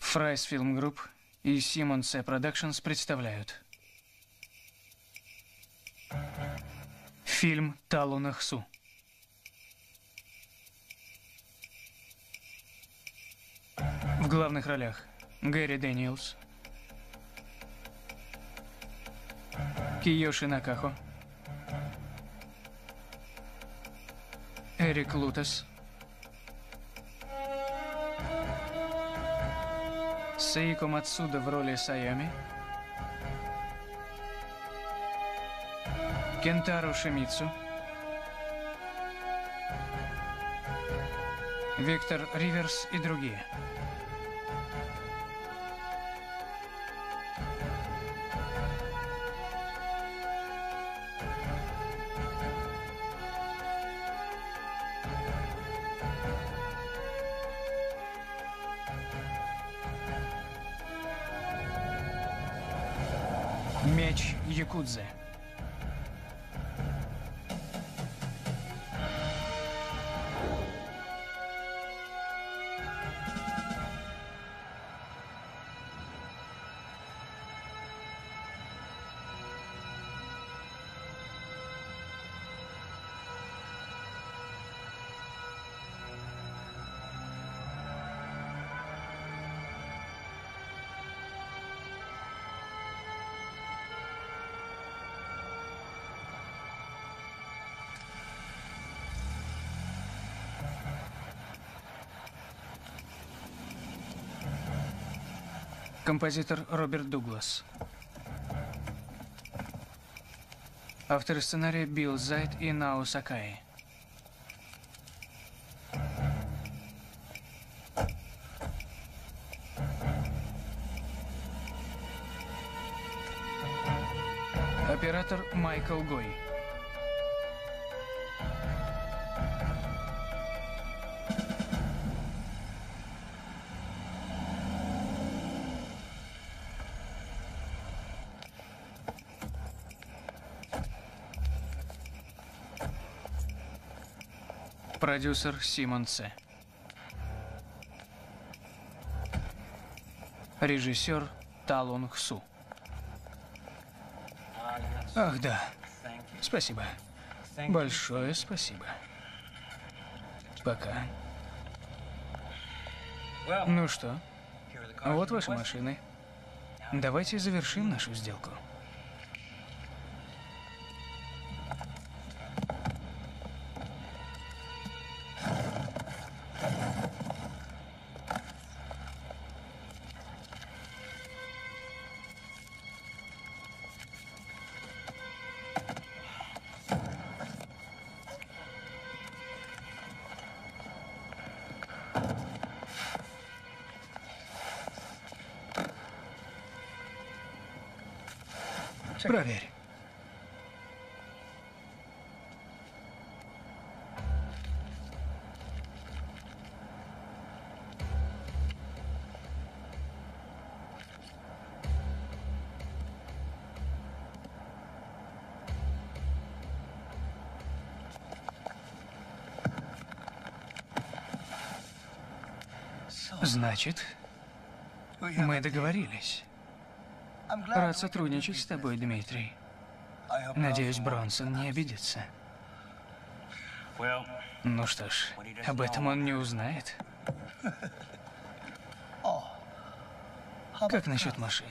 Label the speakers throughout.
Speaker 1: Фрайс Фильм Групп и Симон С. Продакшнс представляют фильм «Талон Ахсу». В главных ролях Гэри Дэниелс, Кийоши Накахо, Эрик Лутас, Сеико Мацуда в роли Сайоми, Кентаро Шимицу, Виктор Риверс и другие. Меч Якудзы. Композитор Роберт Дуглас. Авторы сценария Билл Зайд и Нао Сакаи. Оператор Майкл Гой. Продюсер Симон С. Режиссер Талон Ахсу. Ах, да. Спасибо. Большое спасибо. Пока. Ну что, вот ваши машины. Давайте завершим нашу сделку. Проверь. Значит, мы договорились. Рад сотрудничать с тобой, Дмитрий. Надеюсь, Бронсон не обидится. Ну что ж, об этом он не узнает. Как насчет машин?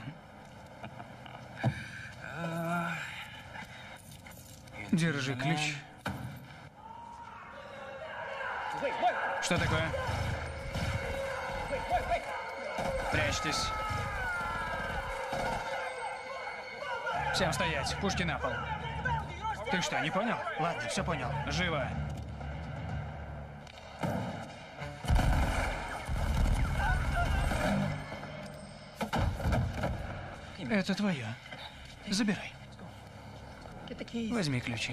Speaker 1: Держи ключ. Что такое? Прячьтесь. Всем стоять, пушки на пол. Ты что, не понял? Ладно, все понял. Живо. Это твое. Забирай. Возьми ключи.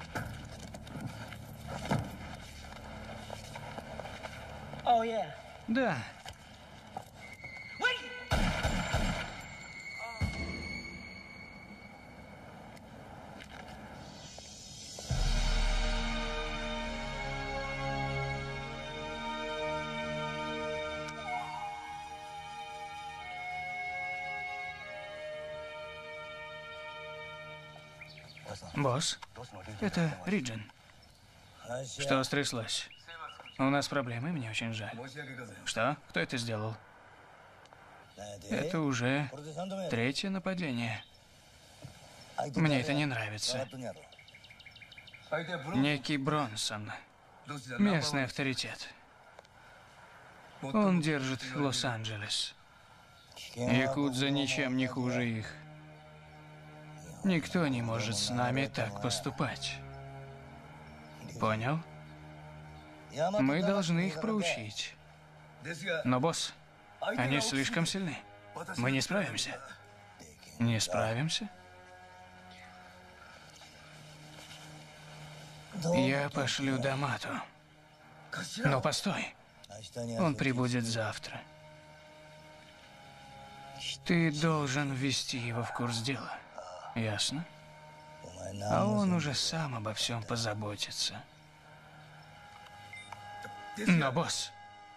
Speaker 1: Да. Босс, это Риджин. Что стряслось? У нас проблемы, мне очень жаль. Что? Кто это сделал? Это уже третье нападение. Мне это не нравится. Некий Бронсон. Местный авторитет. Он держит Лос-Анджелес. Якудза ничем не хуже их. Никто не может с нами так поступать. Понял? Мы должны их проучить. Но, босс, они слишком сильны. Мы не справимся. Не справимся? Я пошлю Дамату. Но постой. Он прибудет завтра. Ты должен ввести его в курс дела. Ясно? А он уже сам обо всем позаботится. Но, босс...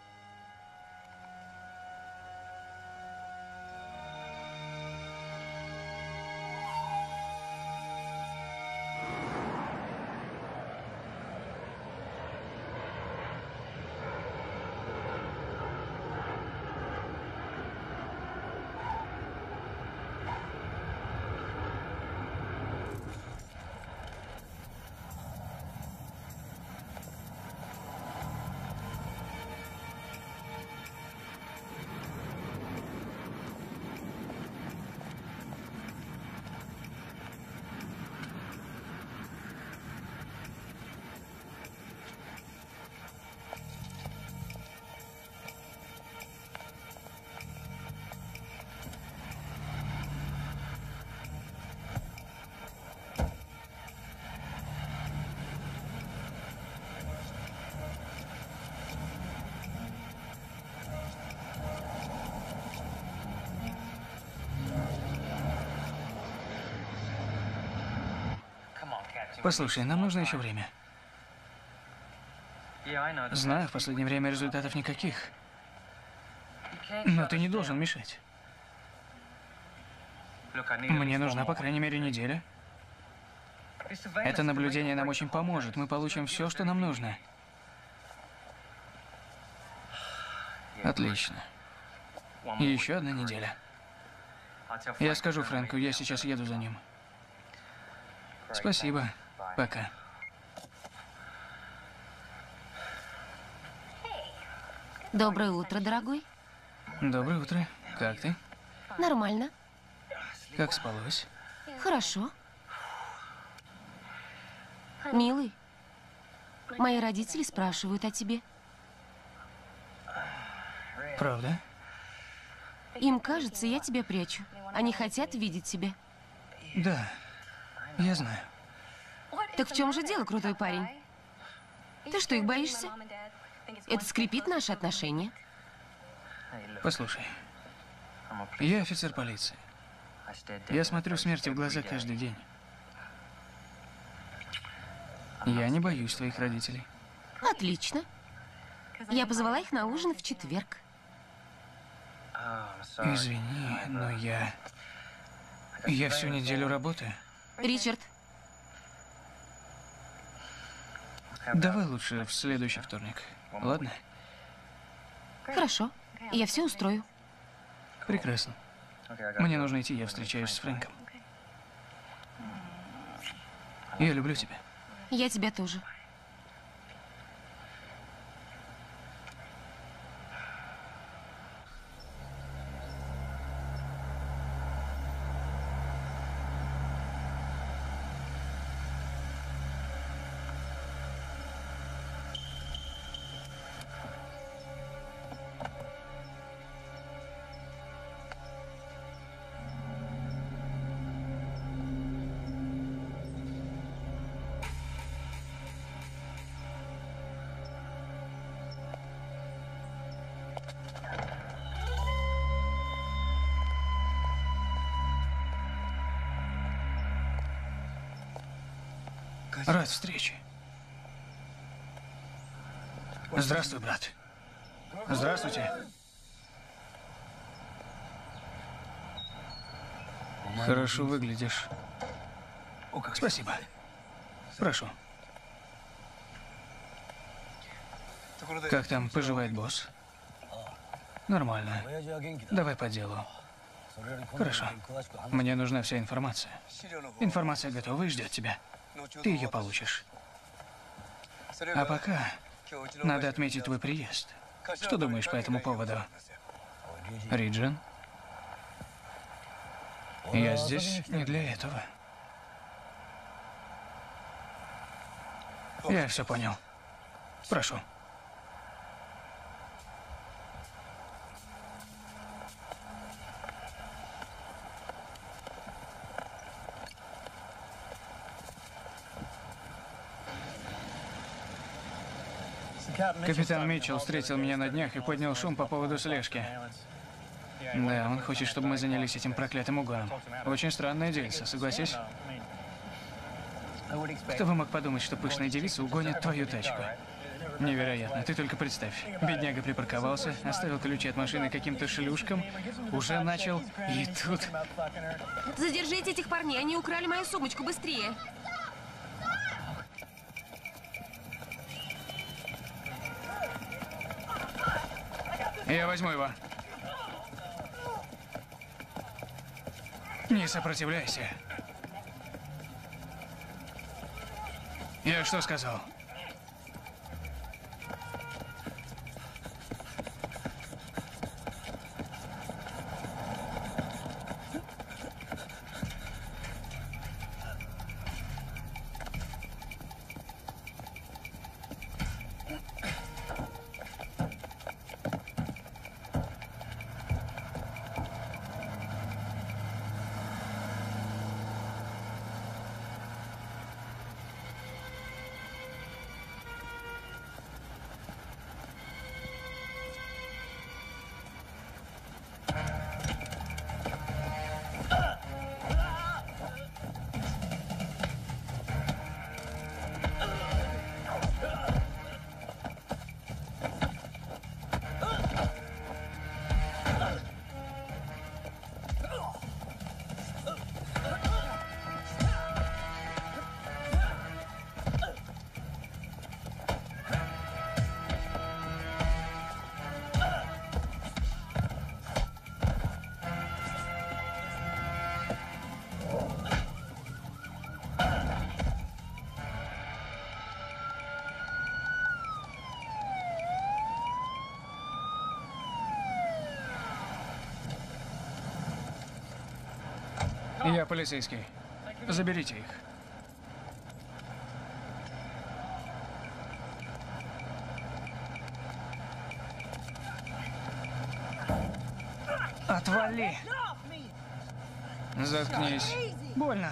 Speaker 1: Послушай, нам нужно еще время. Знаю, в последнее время результатов никаких. Но ты не должен мешать. Мне нужна, по крайней мере, неделя. Это наблюдение нам очень поможет. Мы получим все, что нам нужно. Отлично. И еще одна неделя. Я скажу Фрэнку, я сейчас еду за ним. Спасибо. Пока.
Speaker 2: Доброе утро, дорогой.
Speaker 1: Доброе утро. Как ты?
Speaker 2: Нормально.
Speaker 1: Как спалось?
Speaker 2: Хорошо. Милый, мои родители спрашивают о тебе.
Speaker 1: Правда?
Speaker 2: Им кажется, я тебя прячу. Они хотят видеть тебя.
Speaker 1: Да, я знаю.
Speaker 2: Так в чем же дело, крутой парень? Ты что, их боишься? Это скрепит наши отношения.
Speaker 1: Послушай, я офицер полиции. Я смотрю смерти в глаза каждый день. Я не боюсь твоих родителей.
Speaker 2: Отлично. Я позвала их на ужин в четверг.
Speaker 1: Извини, но я всю неделю работаю.
Speaker 2: Ричард,
Speaker 1: Давай лучше в следующий вторник. Ладно?
Speaker 2: хорошо. Я все устрою.
Speaker 1: Прекрасно. Мне нужно идти, я встречаюсь с Фрэнком. Я люблю тебя.
Speaker 2: Я тебя тоже.
Speaker 1: Рад встрече. Здравствуй, брат. Здравствуйте. Хорошо выглядишь. Спасибо. Прошу. Как там поживает босс? Нормально. Давай по делу. Хорошо. Мне нужна вся информация. Информация готова и ждет тебя. Ты ее получишь. А пока надо отметить твой приезд. Что думаешь по этому поводу? Риджин? Я здесь не для этого. Я все понял. Прошу. Капитан Митчелл встретил меня на днях и поднял шум по поводу слежки. Да, он хочет, чтобы мы занялись этим проклятым угоном. Очень странное дельце, согласись? Кто бы мог подумать, что пышная девица угонит твою тачку? Невероятно. Ты только представь. Бедняга припарковался, оставил ключи от машины каким-то шлюшкам, уже начал, и тут...
Speaker 2: Задержите этих парней, они украли мою сумочку, быстрее.
Speaker 1: Я возьму его. Не сопротивляйся. Я что сказал? Я полицейский. Заберите их. Отвали! Заткнись. Больно.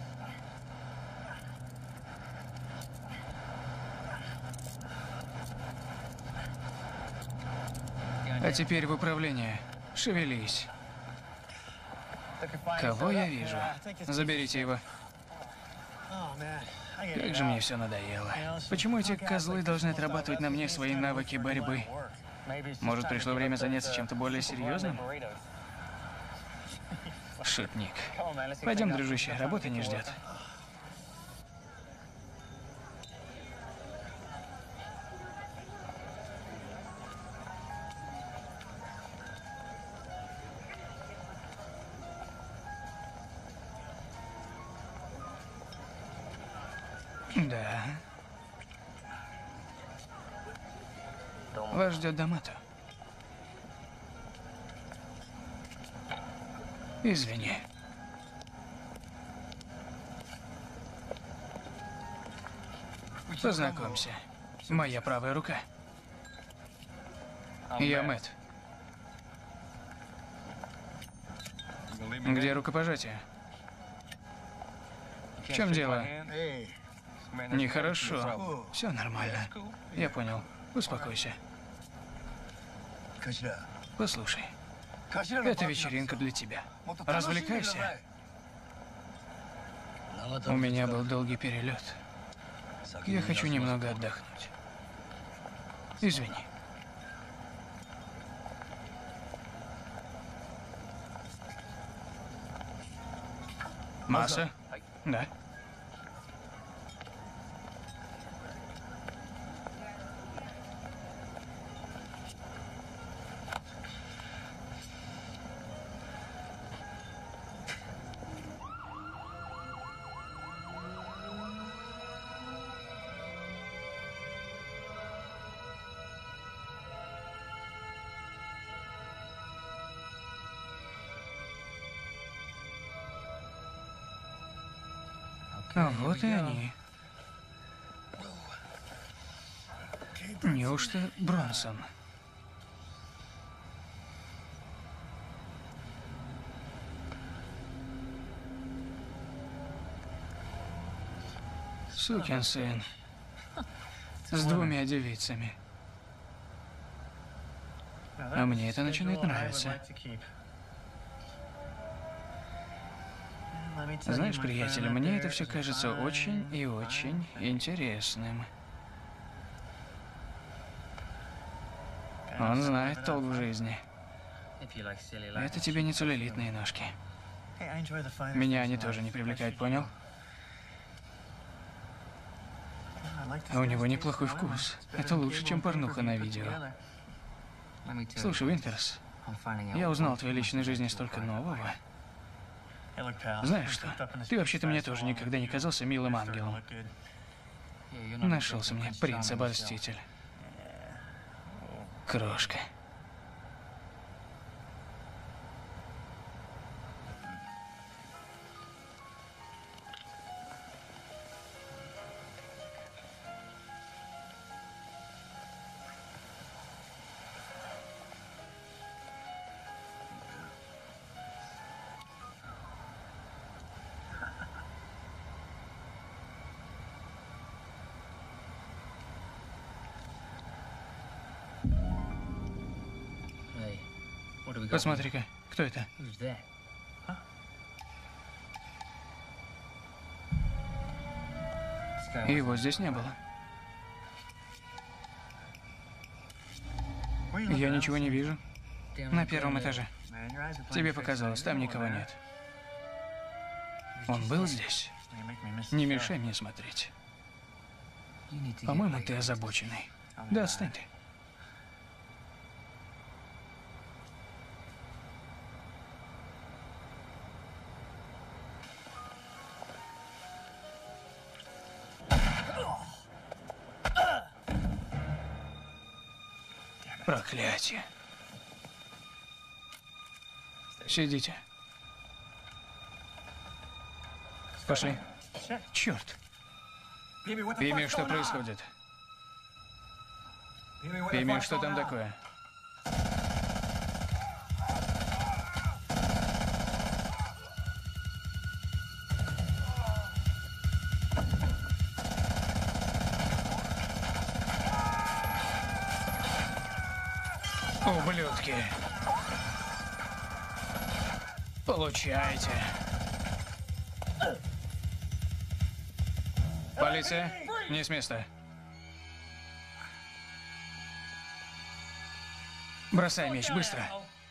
Speaker 1: А теперь в управление. Шевелись. Кого я вижу? Заберите его. Как же мне все надоело. Почему эти козлы должны отрабатывать на мне свои навыки борьбы? Может, пришло время заняться чем-то более серьезным? Шутник. Пойдем, дружище, работа не ждет. Да. Вас ждет Дамато. Извини. Познакомься. Моя правая рука. Я Мэтт. Где рукопожатие? В чем дело? Нехорошо. Все нормально. Я понял. Успокойся. Послушай. Это вечеринка для тебя. Развлекайся. У меня был долгий перелет. Я хочу немного отдохнуть. Извини. Масса? Да. А вот и они. Неужто Бронсон? Сукин сын. С 2 девицами. А мне это начинает нравиться. Знаешь, приятель, мне это все кажется очень и очень интересным. Он знает толк в жизни. Это тебе не целлюлитные ножки. Меня они тоже не привлекают, понял? А у него неплохой вкус. Это лучше, чем порнуха на видео. Слушай, Винтерс, я узнал о твоей личной жизни столько нового. Знаешь что? Ты вообще-то мне тоже никогда не казался милым ангелом. Нашелся мне принц-обольститель. Крошка. Посмотри-ка, кто это? Его здесь не было. Я ничего не вижу. На 1-м этаже. Тебе показалось, там никого нет. Он был здесь? Не мешай мне смотреть. По-моему, ты озабоченный. Да, отстань ты. Проклятие. Сидите. Пошли. Черт. Пими, что происходит? Пими, что там такое? Ублюдки. Получайте. Полиция, не с места. Бросай меч, быстро.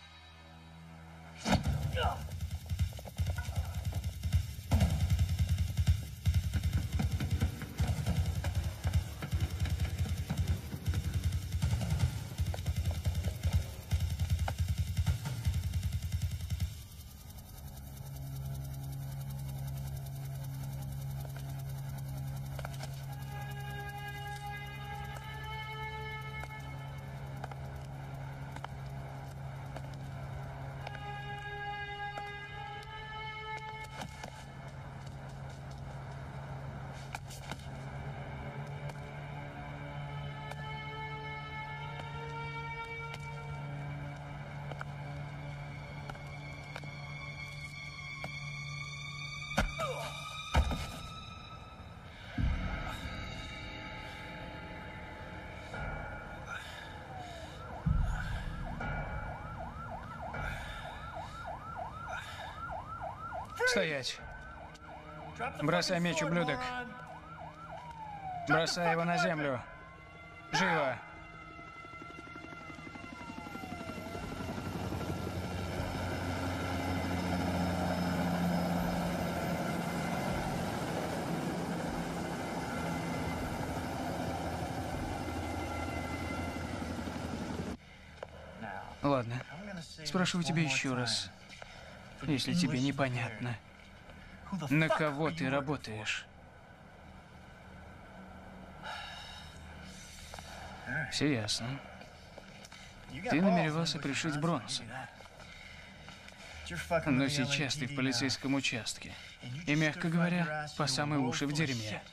Speaker 1: Стоять. Бросай меч, ублюдок. Бросай его на землю. Живо. Ладно. Спрашиваю тебя еще раз. Если тебе непонятно, на кого ты работаешь? Все ясно. Ты намеревался пришить Бронсона. Но сейчас ты в полицейском участке. И, мягко говоря, по самые уши в дерьме.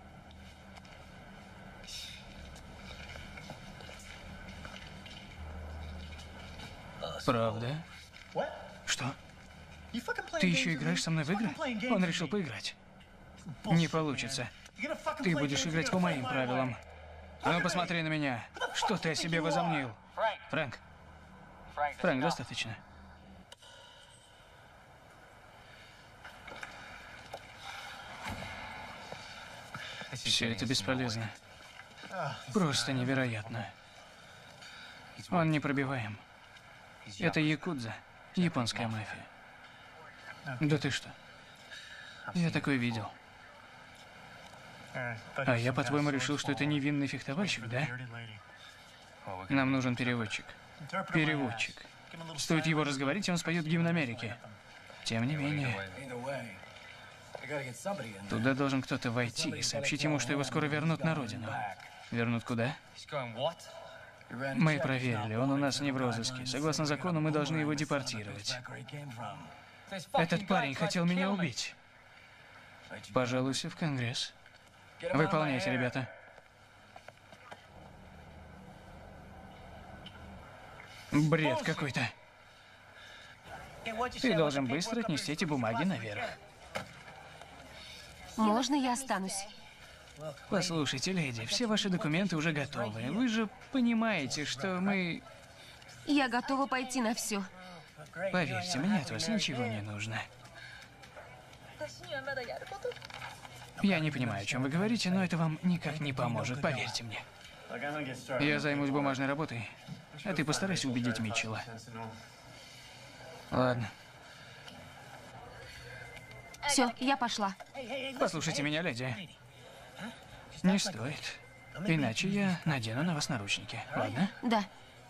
Speaker 1: Правда? Что? Ты еще играешь со мной в игры? Он решил поиграть. Не получится. Ты будешь играть по моим правилам. Ну, посмотри на меня. Что ты о себе возомнил? Фрэнк. Фрэнк, достаточно. Все это бесполезно. Просто невероятно. Он непробиваем. Это якудза, японская мафия. Да ты что? Я такое видел. А я, по-твоему, решил, что это невинный фехтовальщик, да? Нам нужен переводчик. Переводчик. Стоит его разговорить, и он споет гимн Америки. Тем не менее, туда должен кто-то войти и сообщить ему, что его скоро вернут на родину. Вернут куда? Мы проверили, он у нас не в розыске. Согласно закону, мы должны его депортировать. Этот парень хотел меня убить. Пожалуйся в Конгресс. Выполняйте, ребята. Бред какой-то. Ты должен быстро отнести эти бумаги наверх.
Speaker 2: Можно я останусь?
Speaker 1: Послушайте, леди, все ваши документы уже готовы. Вы же понимаете, что мы...
Speaker 2: Я готова пойти на все.
Speaker 1: Поверьте, мне от вас ничего не нужно. Я не понимаю, о чем вы говорите, но это вам никак не поможет, поверьте мне. Я займусь бумажной работой, а ты постарайся убедить Митчелла. Ладно.
Speaker 2: Все, я пошла.
Speaker 1: Послушайте меня, леди. Не стоит. Иначе я надену на вас наручники, ладно?
Speaker 2: Да.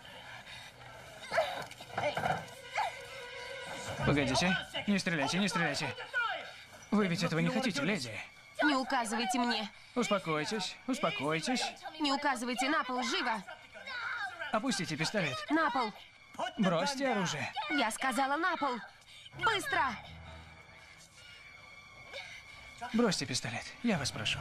Speaker 1: Погодите. Не стреляйте, не стреляйте. Вы ведь этого не хотите, леди?
Speaker 2: Не указывайте мне.
Speaker 1: Успокойтесь, успокойтесь.
Speaker 2: Не указывайте, на пол, живо.
Speaker 1: Опустите пистолет.
Speaker 2: На пол.
Speaker 1: Бросьте оружие.
Speaker 2: Я сказала на пол. Быстро.
Speaker 1: Бросьте пистолет, я вас прошу.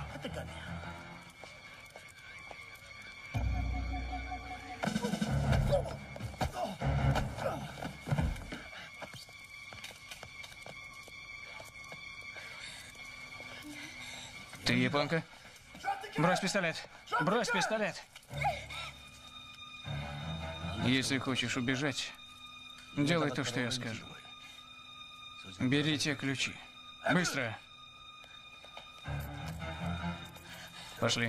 Speaker 1: Ты японка? Брось пистолет. Брось пистолет. Если хочешь убежать, делай то, что я скажу. Берите ключи. Быстро. Пошли.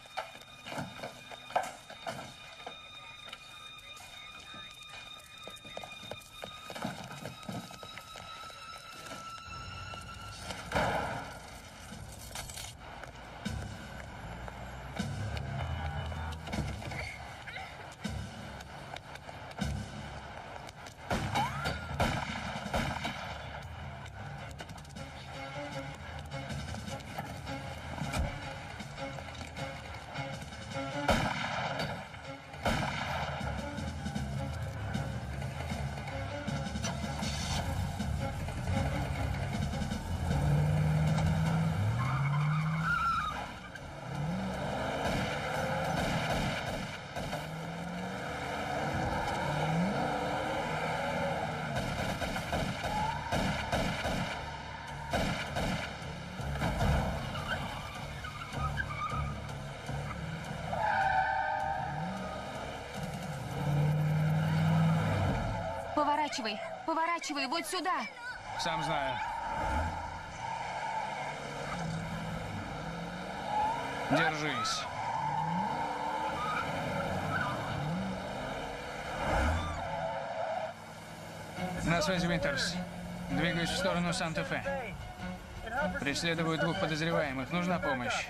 Speaker 2: Поворачивай, поворачивай, вот сюда.
Speaker 1: Сам знаю. Держись. На связи, Винтерс. Двигаюсь в сторону Санта-Фе. Преследую двух подозреваемых. Нужна помощь.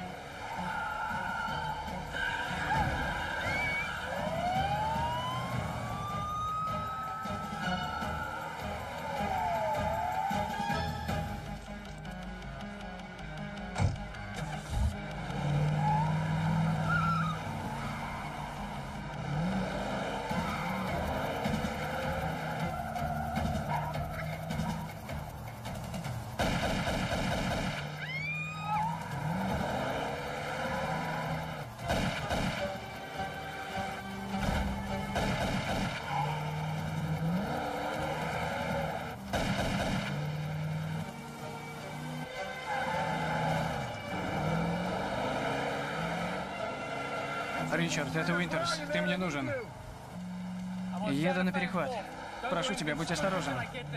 Speaker 1: Ричард, это Уинтерс. Ты мне нужен. Еду на перехват. Прошу тебя, будь осторожен.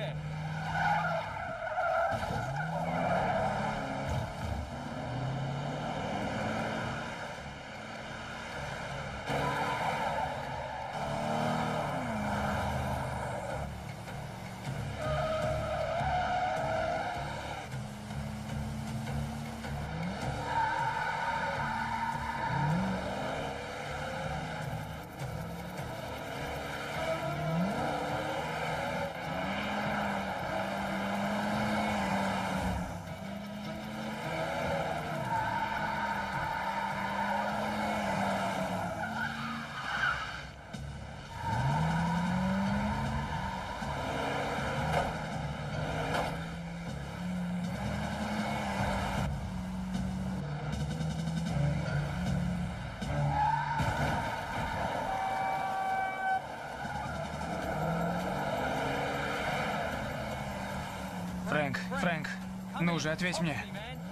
Speaker 1: Фрэнк, ну же, ответь мне.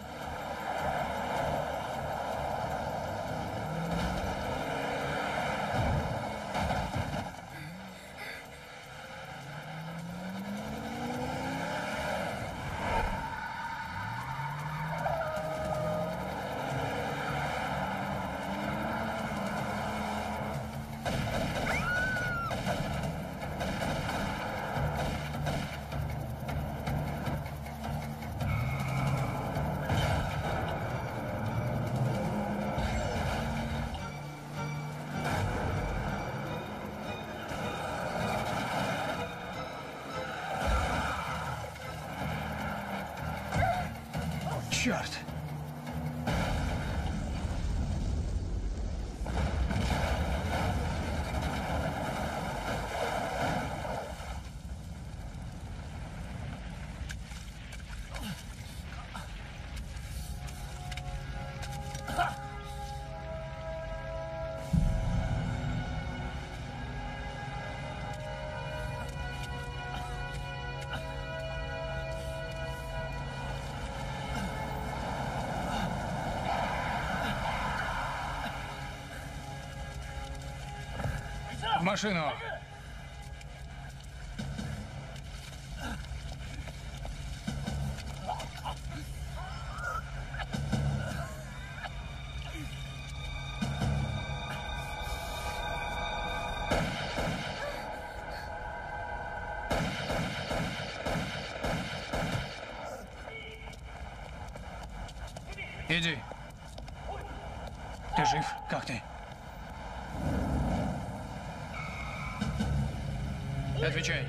Speaker 1: Черт! В машину! Иди. Ты жив? Как ты? Отвечай.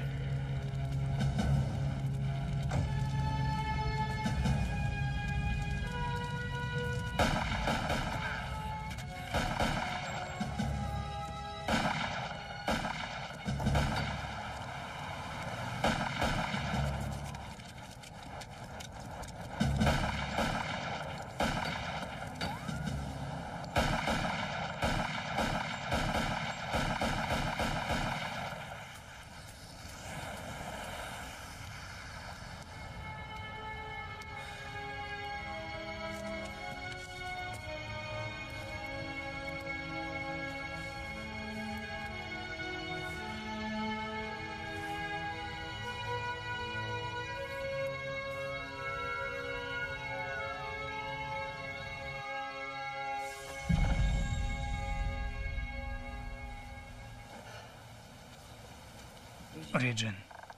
Speaker 1: Риджин,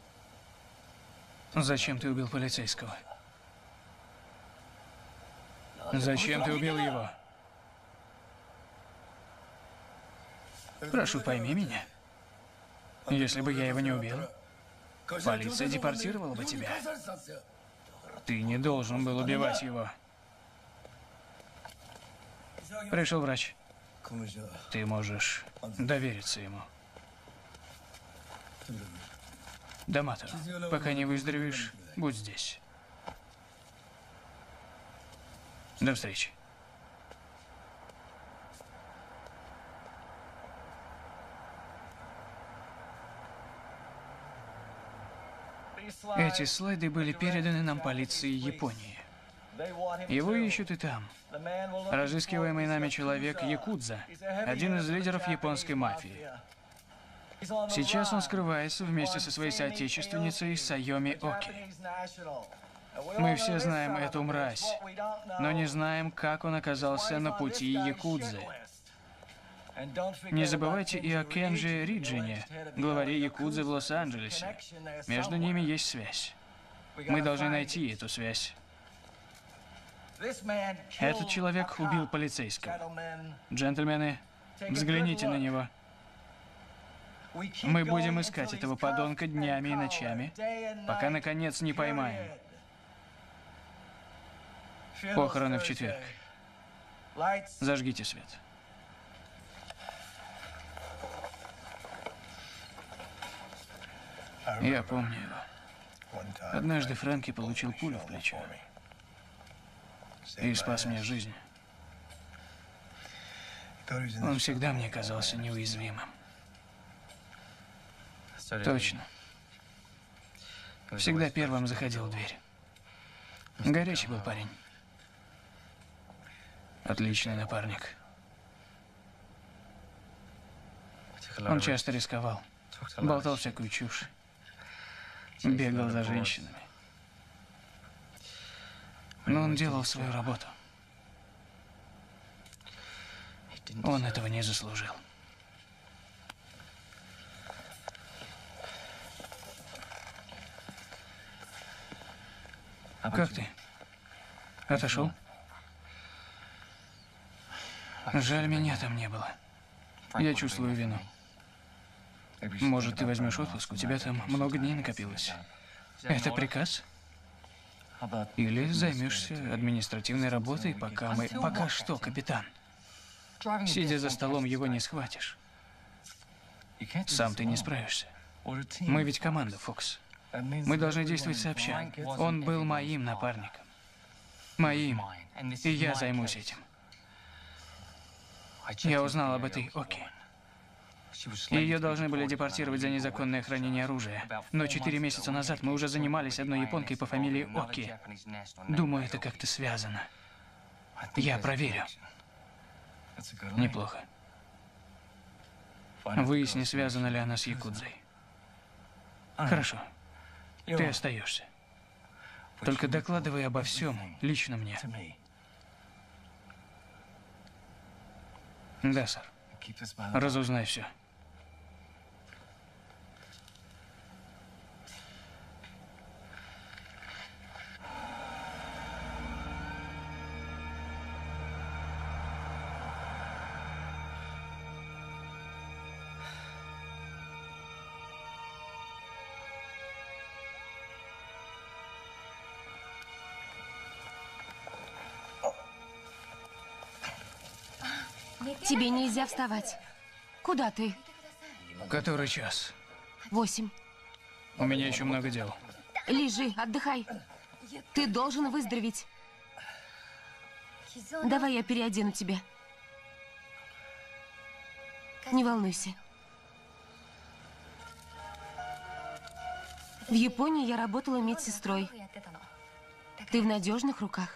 Speaker 1: зачем ты убил полицейского? Зачем ты убил его? Прошу, пойми меня. Если бы я его не убил, полиция депортировала бы тебя. Ты не должен был убивать его. Пришел врач. Ты можешь довериться ему. Дамато, пока не выздоровеешь, будь здесь. До встречи. Эти слайды были переданы нам полицией Японии. Его ищут и там. Разыскиваемый нами человек Якудза, один из лидеров японской мафии. Сейчас он скрывается вместе со своей соотечественницей Сайоми Оки. Мы все знаем эту мразь, но не знаем, как он оказался на пути Якудзы. Не забывайте и о Кенджи Риджине, главаре Якудзы в Лос-Анджелесе. Между ними есть связь. Мы должны найти эту связь. Этот человек убил полицейского. Джентльмены, взгляните на него. Мы будем искать этого подонка днями и ночами, пока наконец не поймаем. Похороны в четверг. Зажгите свет. Я помню его. Однажды Фрэнки получил пулю в плечо и спас мне жизнь. Он всегда мне казался неуязвимым. Точно. Всегда первым заходил в дверь. Горячий был парень. Отличный напарник. Он часто рисковал. Болтал всякую чушь. Бегал за женщинами. Но он делал свою работу. Он этого не заслужил. Как ты? Отошел? Жаль, меня там не было. Я чувствую вину. Может, ты возьмешь отпуск? У тебя там много дней накопилось. Это приказ? Или займешься административной работой, пока мы... Пока что, капитан? Сидя за столом, его не схватишь. Сам ты не справишься. Мы ведь команда, Фокс. Мы должны действовать сообща. Он был моим напарником. Моим. И я займусь этим. Я узнал об этой Оки. Ее должны были депортировать за незаконное хранение оружия. Но 4 месяца назад мы уже занимались одной японкой по фамилии Оки. Думаю, это как-то связано. Я проверю. Неплохо. Выясни, связана ли она с Якудзой. Хорошо. Ты остаешься. Только докладывай обо всем лично мне. Да, сэр. Разузнай все.
Speaker 2: Тебе нельзя вставать. Куда ты?
Speaker 1: Который час?
Speaker 2: 8.
Speaker 1: У меня еще много дел.
Speaker 2: Лежи, отдыхай. Ты должен выздороветь. Давай я переодену тебя. Не волнуйся. В Японии я работала медсестрой. Ты в надежных руках.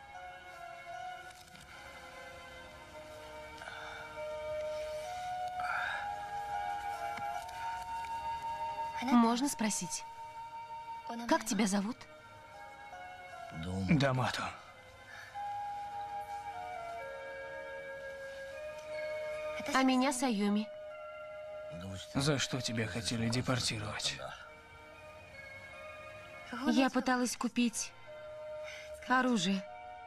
Speaker 2: Можно спросить, как тебя зовут?
Speaker 1: Дамато.
Speaker 2: А меня Сайоми.
Speaker 1: За что тебя хотели депортировать?
Speaker 2: Я пыталась купить оружие.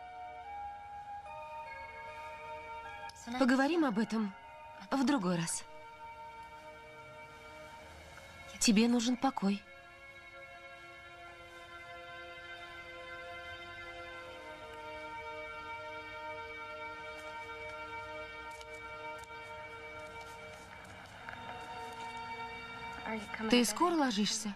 Speaker 2: Поговорим об этом в другой раз. Тебе нужен покой. Ты скоро ложишься?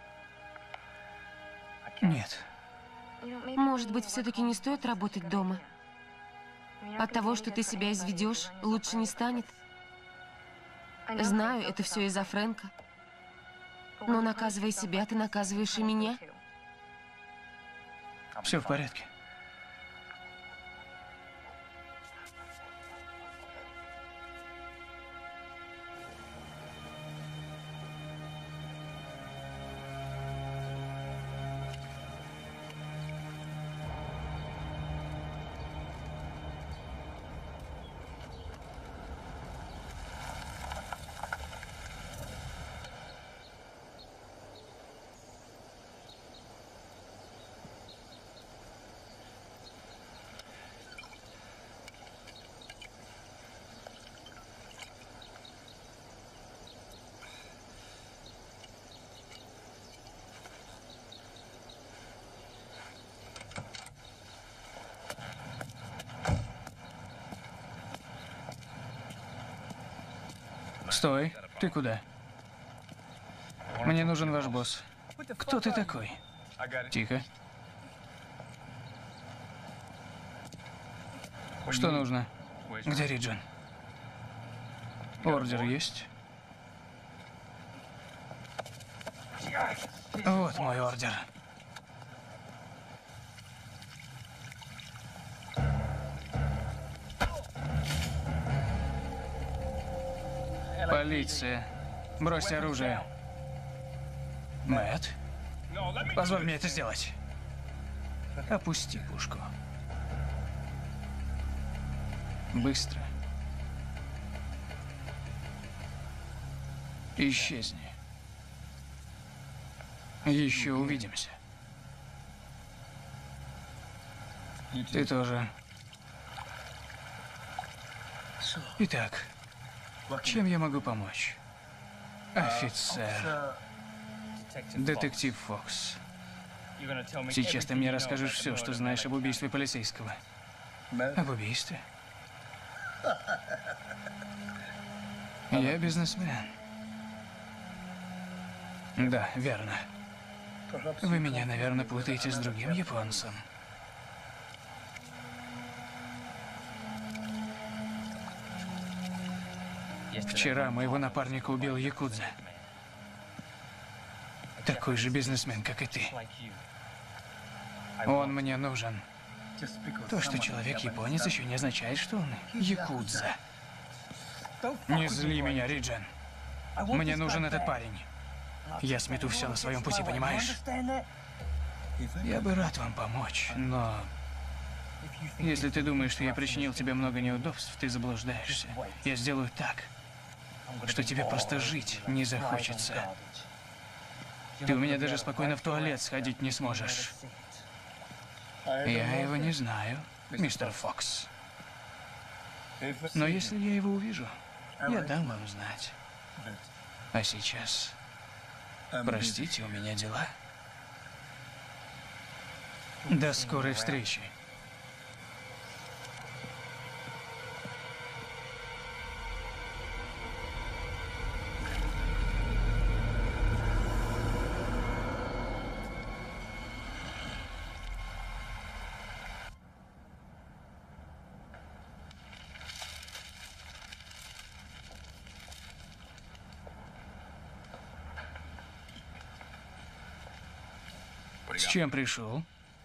Speaker 1: Нет.
Speaker 2: Может быть, все-таки не стоит работать дома? От того, что ты себя изведешь, лучше не станет. Знаю, это все из-за Фрэнка. Но наказывая себя, ты наказываешь и меня.
Speaker 1: Все в порядке. Стой. Ты куда? Мне нужен ваш босс. Кто ты такой? Тихо. Что нужно? Где Риджин? Ордер есть? Вот мой ордер. Полиция. Бросьте оружие. Мэтт, позволь мне это сделать. Опусти пушку. Быстро. Исчезни. Еще увидимся. Ты тоже. Итак, чем я могу помочь? Офицер. Детектив Фокс. Сейчас ты мне расскажешь все, что знаешь об убийстве полицейского. Об убийстве? Я бизнесмен. Да, верно. Вы меня, наверное, путаете с другим японцем. Вчера моего напарника убил якудза. Такой же бизнесмен, как и ты. Он мне нужен. То, что человек японец, еще не означает, что он якудза. Не зли меня, Риджин. Мне нужен этот парень. Я смету все на своем пути, понимаешь? Я бы рад вам помочь, но... Если ты думаешь, что я причинил тебе много неудобств, ты заблуждаешься. Я сделаю так, что тебе просто жить не захочется. Ты у меня даже спокойно в туалет сходить не сможешь. Я его не знаю, мистер Фокс. Но если я его увижу, я дам вам знать. А сейчас... Простите, у меня дела. До скорой встречи. С чем пришел?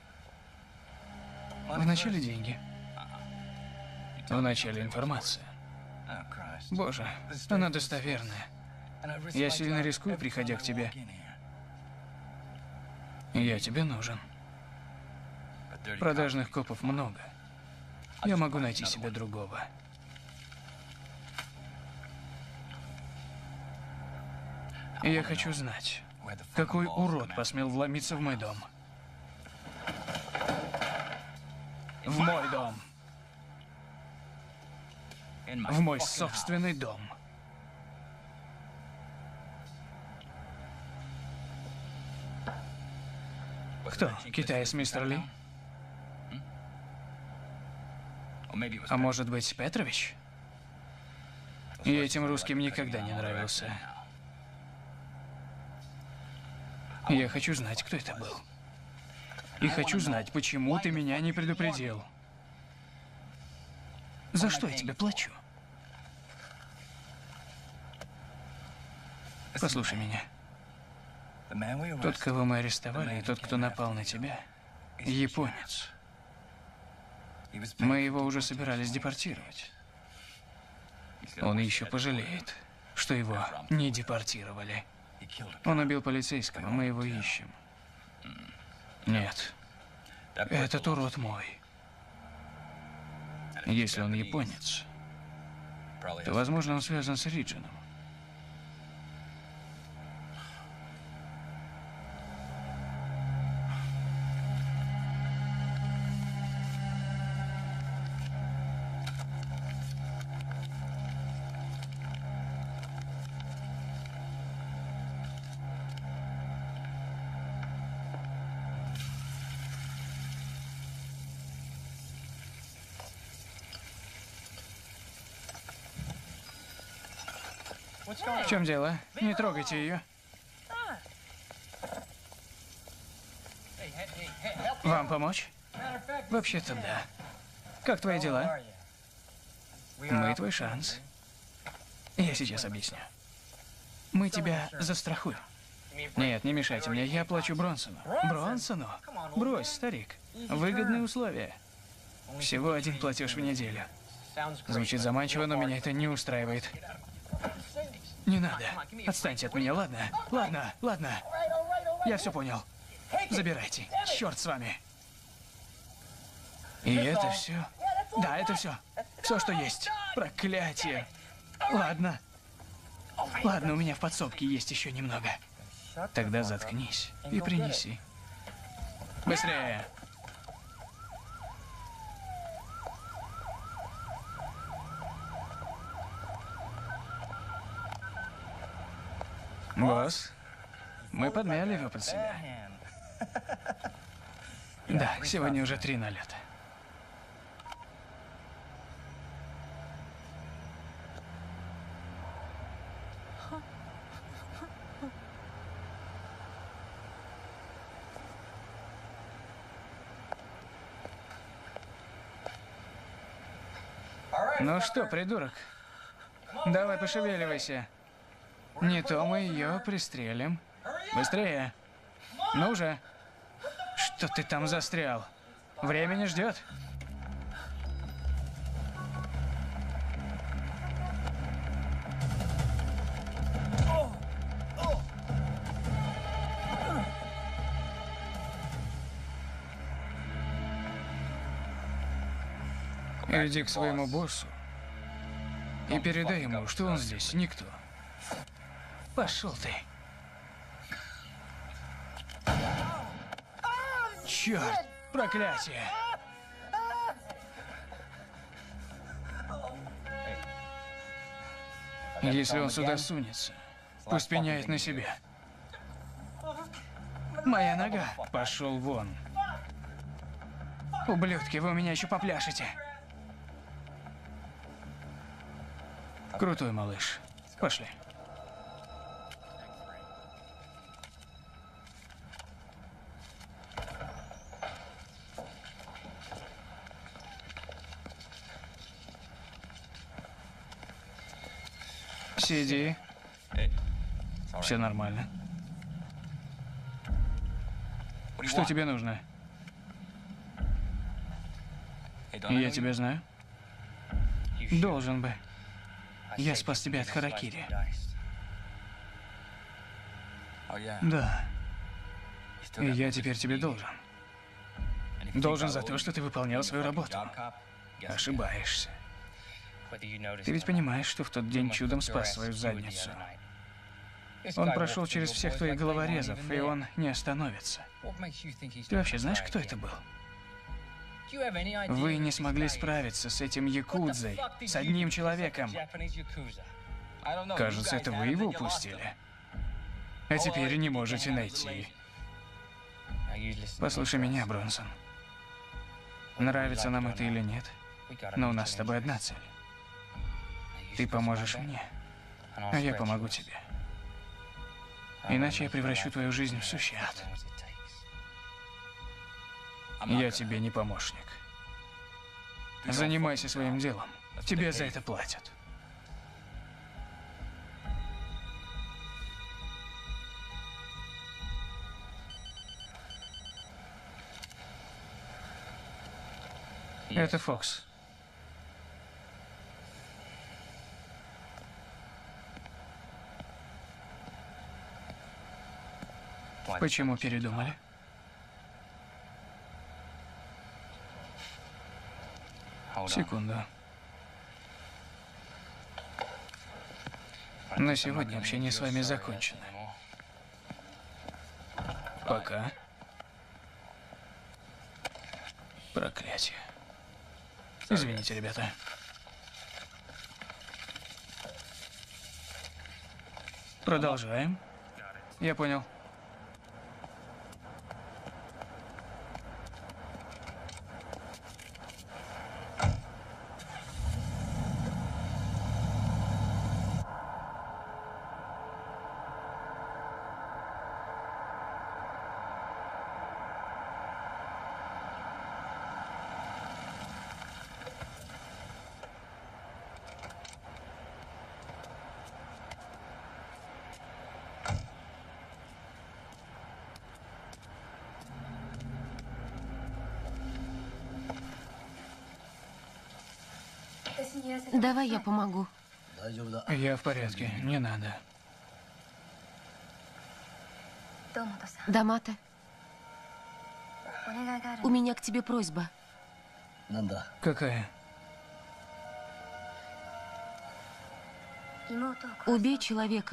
Speaker 1: Вначале деньги. Вначале информация. Боже, она достоверная. Я сильно рискую, приходя к тебе. Я тебе нужен. Продажных копов много. Я могу найти себе другого. Я хочу знать, какой урод посмел вломиться в мой дом. В мой дом. В мой собственный дом. Кто? Китаец, мистер Ли? А может быть, Петрович? Я этим русским никогда не нравился. Я хочу знать, кто это был. И хочу знать, почему ты меня не предупредил. За что я тебе плачу? Послушай меня. Тот, кого мы арестовали, и тот, кто напал на тебя, японец. Мы его уже собирались депортировать. Он еще пожалеет, что его не депортировали. Он убил полицейского, мы его ищем. Нет, этот урод мой. Если он японец, то, возможно, он связан с Риджином. В чем дело? Не трогайте ее. Вам помочь? Вообще-то да. Как твои дела? Мы твой шанс. Я сейчас объясню. Мы тебя застрахуем. Нет, не мешайте мне, я плачу Бронсону. Бронсону? Брось, старик. Выгодные условия. Всего один платеж в неделю. Звучит заманчиво, но меня это не устраивает. Не надо. Отстаньте от меня, ладно? Ладно. Я все понял. Забирайте. Черт с вами. И это все? Да, это все. Все, что есть. Проклятие. Ладно, у меня в подсобке есть еще немного. Тогда заткнись и принеси. Быстрее. Босс, мы подмяли его под себя. Да, сегодня уже 3 налета. Ну что, придурок, давай пошевеливайся. Не то мы ее пристрелим. Быстрее. Ну же. Что ты там застрял? Время не ждет. Иди к своему боссу и передай ему, что он здесь никто. Пошел ты. Черт, проклятие. Если он сюда сунется, пусть пеняет на себя. Моя нога. Пошел вон. Ублюдки, вы у меня еще попляшете. Крутой малыш. Пошли. Сиди. Все нормально. Что тебе нужно? Я тебя знаю. Должен бы. Я спас тебя от харакири. Да. И я теперь тебе должен. Должен за то, что ты выполнял свою работу. Ошибаешься. Ты ведь понимаешь, что в тот день чудом спас свою задницу. Он прошел через всех твоих головорезов, и он не остановится. Ты вообще знаешь, кто это был? Вы не смогли справиться с этим якудзой, с одним человеком. Кажется, это вы его упустили. А теперь не можете найти. Послушай меня, Бронсон. Нравится нам это или нет, но у нас с тобой одна цель. Ты поможешь мне, а я помогу тебе. Иначе я превращу твою жизнь в сущий ад. Я тебе не помощник. Занимайся своим делом. Тебе за это платят. Это Фокс. Почему передумали? Секунду. На сегодня общение с вами закончено. Пока. Проклятие. Извините, ребята. Продолжаем. Я понял.
Speaker 2: Давай я помогу.
Speaker 1: Я в порядке, не надо.
Speaker 2: Дамата, у меня к тебе просьба.
Speaker 1: Какая?
Speaker 2: Убей человека,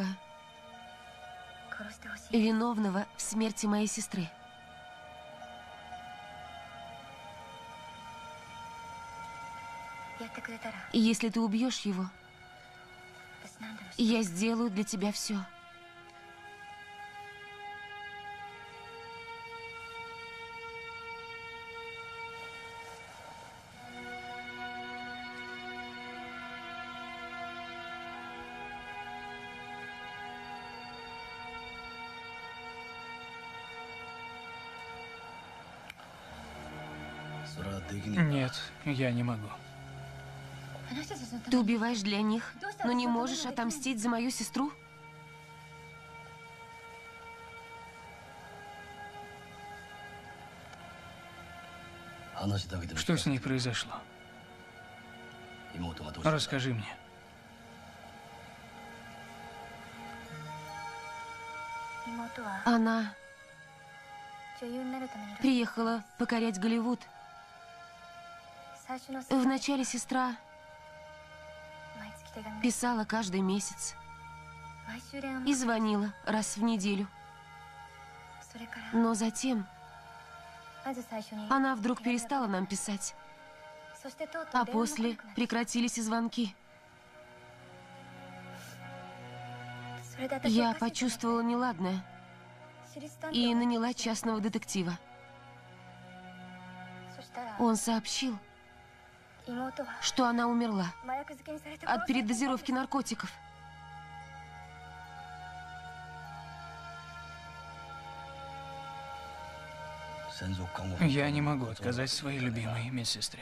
Speaker 2: виновного в смерти моей сестры. И если ты убьешь его, я сделаю для тебя все.
Speaker 1: Нет, я не могу.
Speaker 2: Ты убиваешь для них, но не можешь отомстить за мою сестру?
Speaker 1: Что с ней произошло? Расскажи мне.
Speaker 2: Она приехала покорять Голливуд. Вначале сестра писала каждый месяц и звонила раз в неделю. Но затем она вдруг перестала нам писать, а после прекратились и звонки. Я почувствовала неладное и наняла частного детектива. Он сообщил, что она умерла от передозировки наркотиков.
Speaker 1: Я не могу отказать своей любимой медсестре.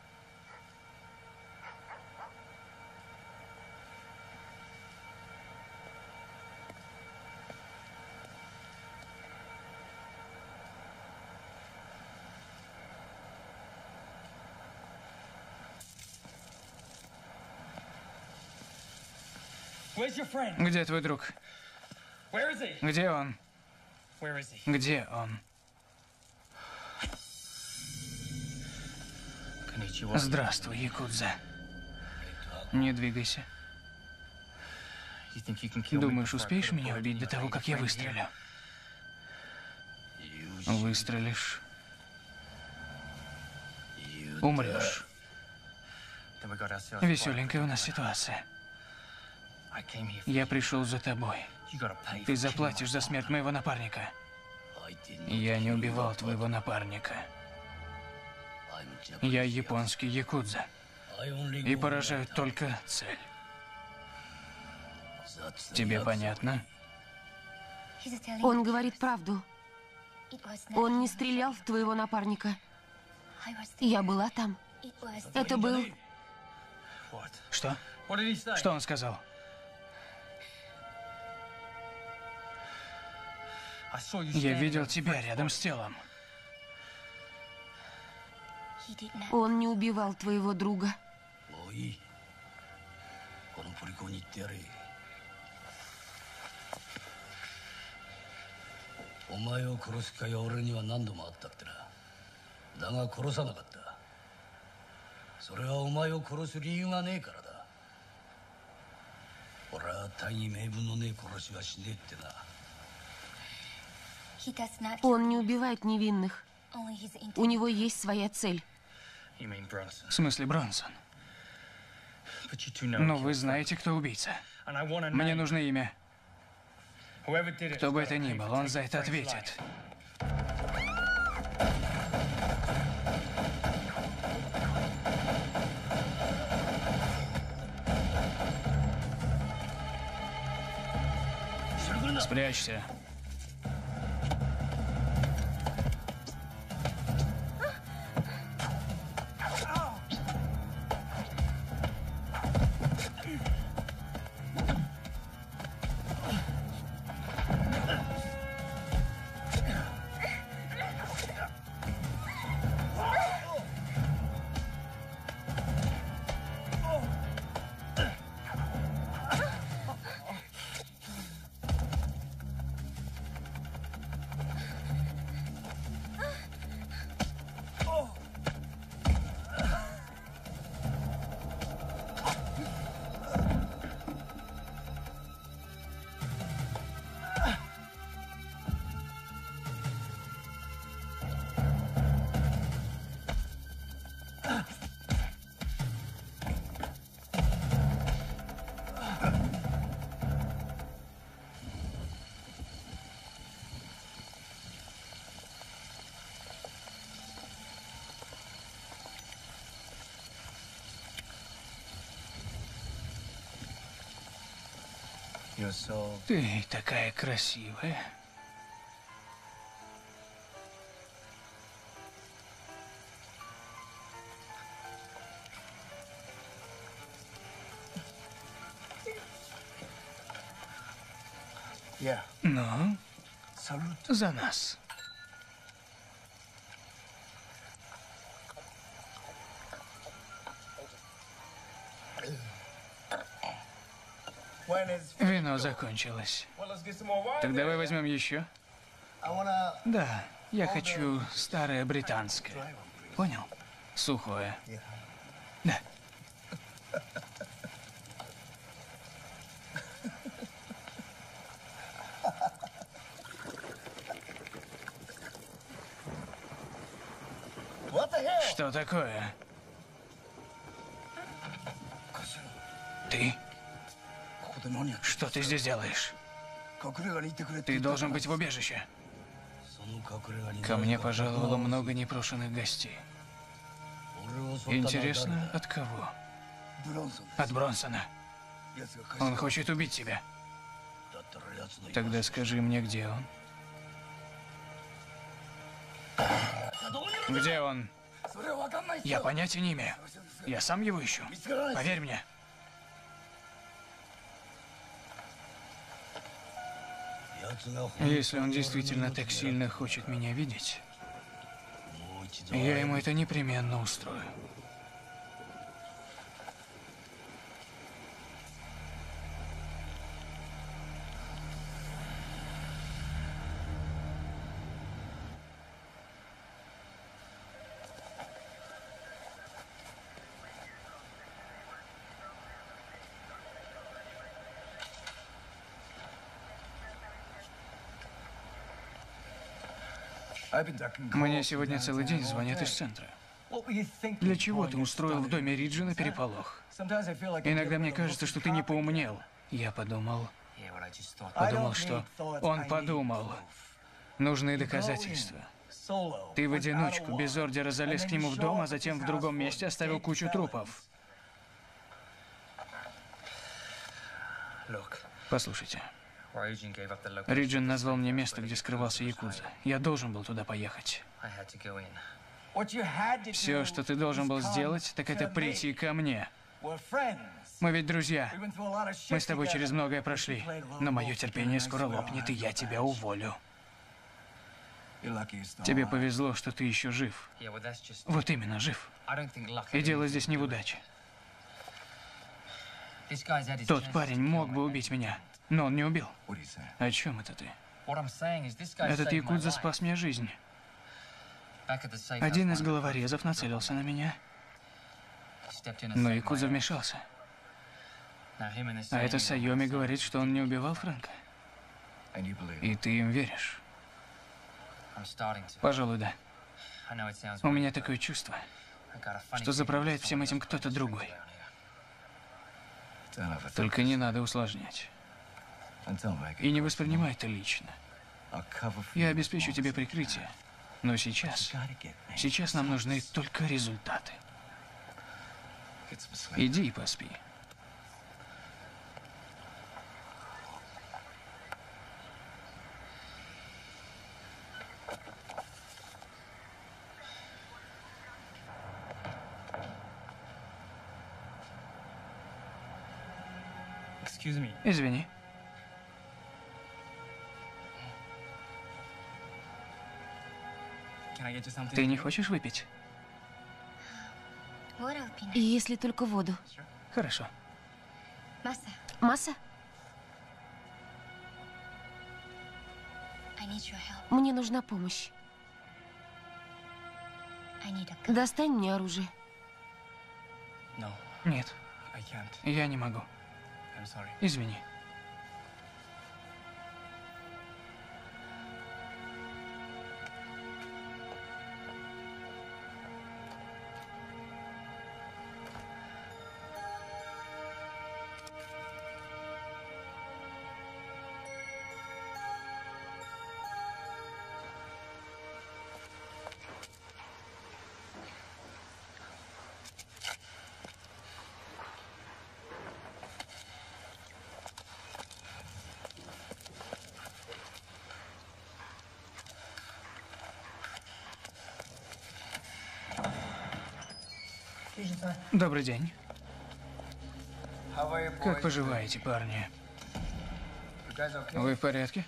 Speaker 1: Где твой друг? Где он? Где он? Здравствуй, Якудза. Не двигайся. Думаешь, успеешь меня убить до того, как я выстрелю? Выстрелишь. Умрешь. Веселенькая у нас ситуация. Я пришел за тобой. Ты заплатишь за смерть моего напарника. Я не убивал твоего напарника. Я японский якудза. И поражаю только цель. Тебе понятно?
Speaker 2: Он говорит правду. Он не стрелял в твоего напарника. Я была там. Это был...
Speaker 1: Что? Что он сказал? Я видел тебя рядом с телом.
Speaker 2: Он не убивал твоего друга. Он не убивает невинных. У него есть своя цель.
Speaker 1: В смысле, Бронсон? Но вы знаете, кто убийца. Мне нужно имя. Кто бы это ни был, он за это ответит. Спрячься. Ты такая красивая. Ну, за нас. Вино закончилось. Так давай возьмем еще. Да, я хочу старое британское. Понял? Сухое. Да. Что такое? Ты? Что ты здесь делаешь? Ты должен быть в убежище. Ко мне пожаловало много непрошенных гостей. Интересно, от кого? От Бронсона. Он хочет убить тебя. Тогда скажи мне, где он? Где он? Я понятия не имею. Я сам его ищу. Поверь мне. Если он действительно так сильно хочет меня видеть, я ему это непременно устрою. Мне сегодня целый день звонят из центра. Для чего ты устроил в доме Риджина переполох? Иногда мне кажется, что ты не поумнел. Я подумал, что он подумал. Нужны доказательства. Ты в одиночку, без ордера, залез к нему в дом, а затем в другом месте оставил кучу трупов. Послушайте. Риджин назвал мне место, где скрывался якудза. Я должен был туда поехать. Все, что ты должен был сделать, так это прийти ко мне. Мы ведь друзья. Мы с тобой через многое прошли. Но мое терпение скоро лопнет, и я тебя уволю. Тебе повезло, что ты еще жив. Вот именно, жив. И дело здесь не в удаче. Тот парень мог бы убить меня, но он не убил. О чем это ты? Этот якудза спас мне жизнь. Один из головорезов нацелился на меня, но якудза вмешался. А это Сайоми говорит, что он не убивал Фрэнка. И ты им веришь? Пожалуй, да. У меня такое чувство, что заправляет всем этим кто-то другой. Только не надо усложнять. И не воспринимай это лично. Я обеспечу тебе прикрытие. Но сейчас нам нужны только результаты. Иди и поспи. Извини. Ты не хочешь выпить?
Speaker 2: Если только воду.
Speaker 1: Хорошо.
Speaker 2: Масса? Мне нужна помощь. Достань мне оружие.
Speaker 1: Нет. Я не могу. Извини. Добрый день. Как поживаете, парни? Вы в порядке?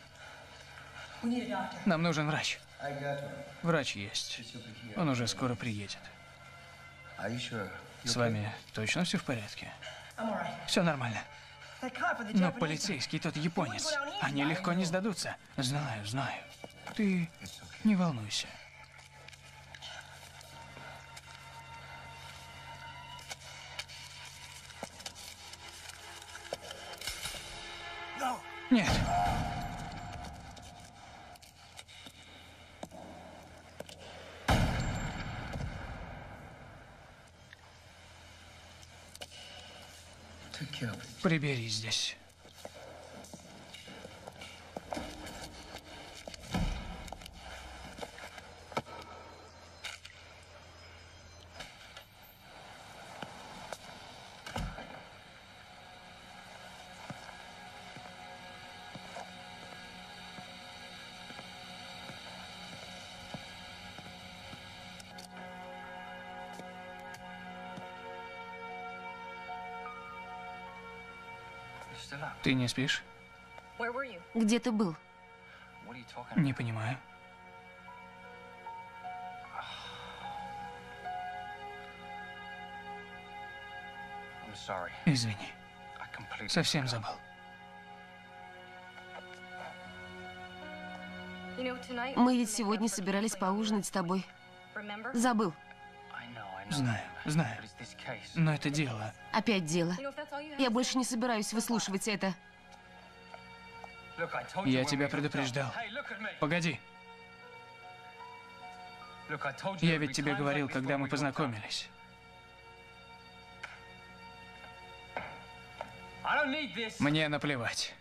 Speaker 1: Нам нужен врач. Врач есть. Он уже скоро приедет. С вами точно все в порядке? Все нормально. Но полицейский, тот японец, они легко не сдадутся. Знаю, знаю. Ты не волнуйся. Нет. Приберись здесь. Ты не спишь?
Speaker 2: Где ты был?
Speaker 1: Не понимаю. Извини. Совсем забыл.
Speaker 2: Мы ведь сегодня собирались поужинать с тобой. Забыл.
Speaker 1: Знаю, знаю. Но это дело.
Speaker 2: Опять дело. Я больше не собираюсь выслушивать это.
Speaker 1: Я тебя предупреждал. Погоди. Я ведь тебе говорил, когда мы познакомились. Мне наплевать.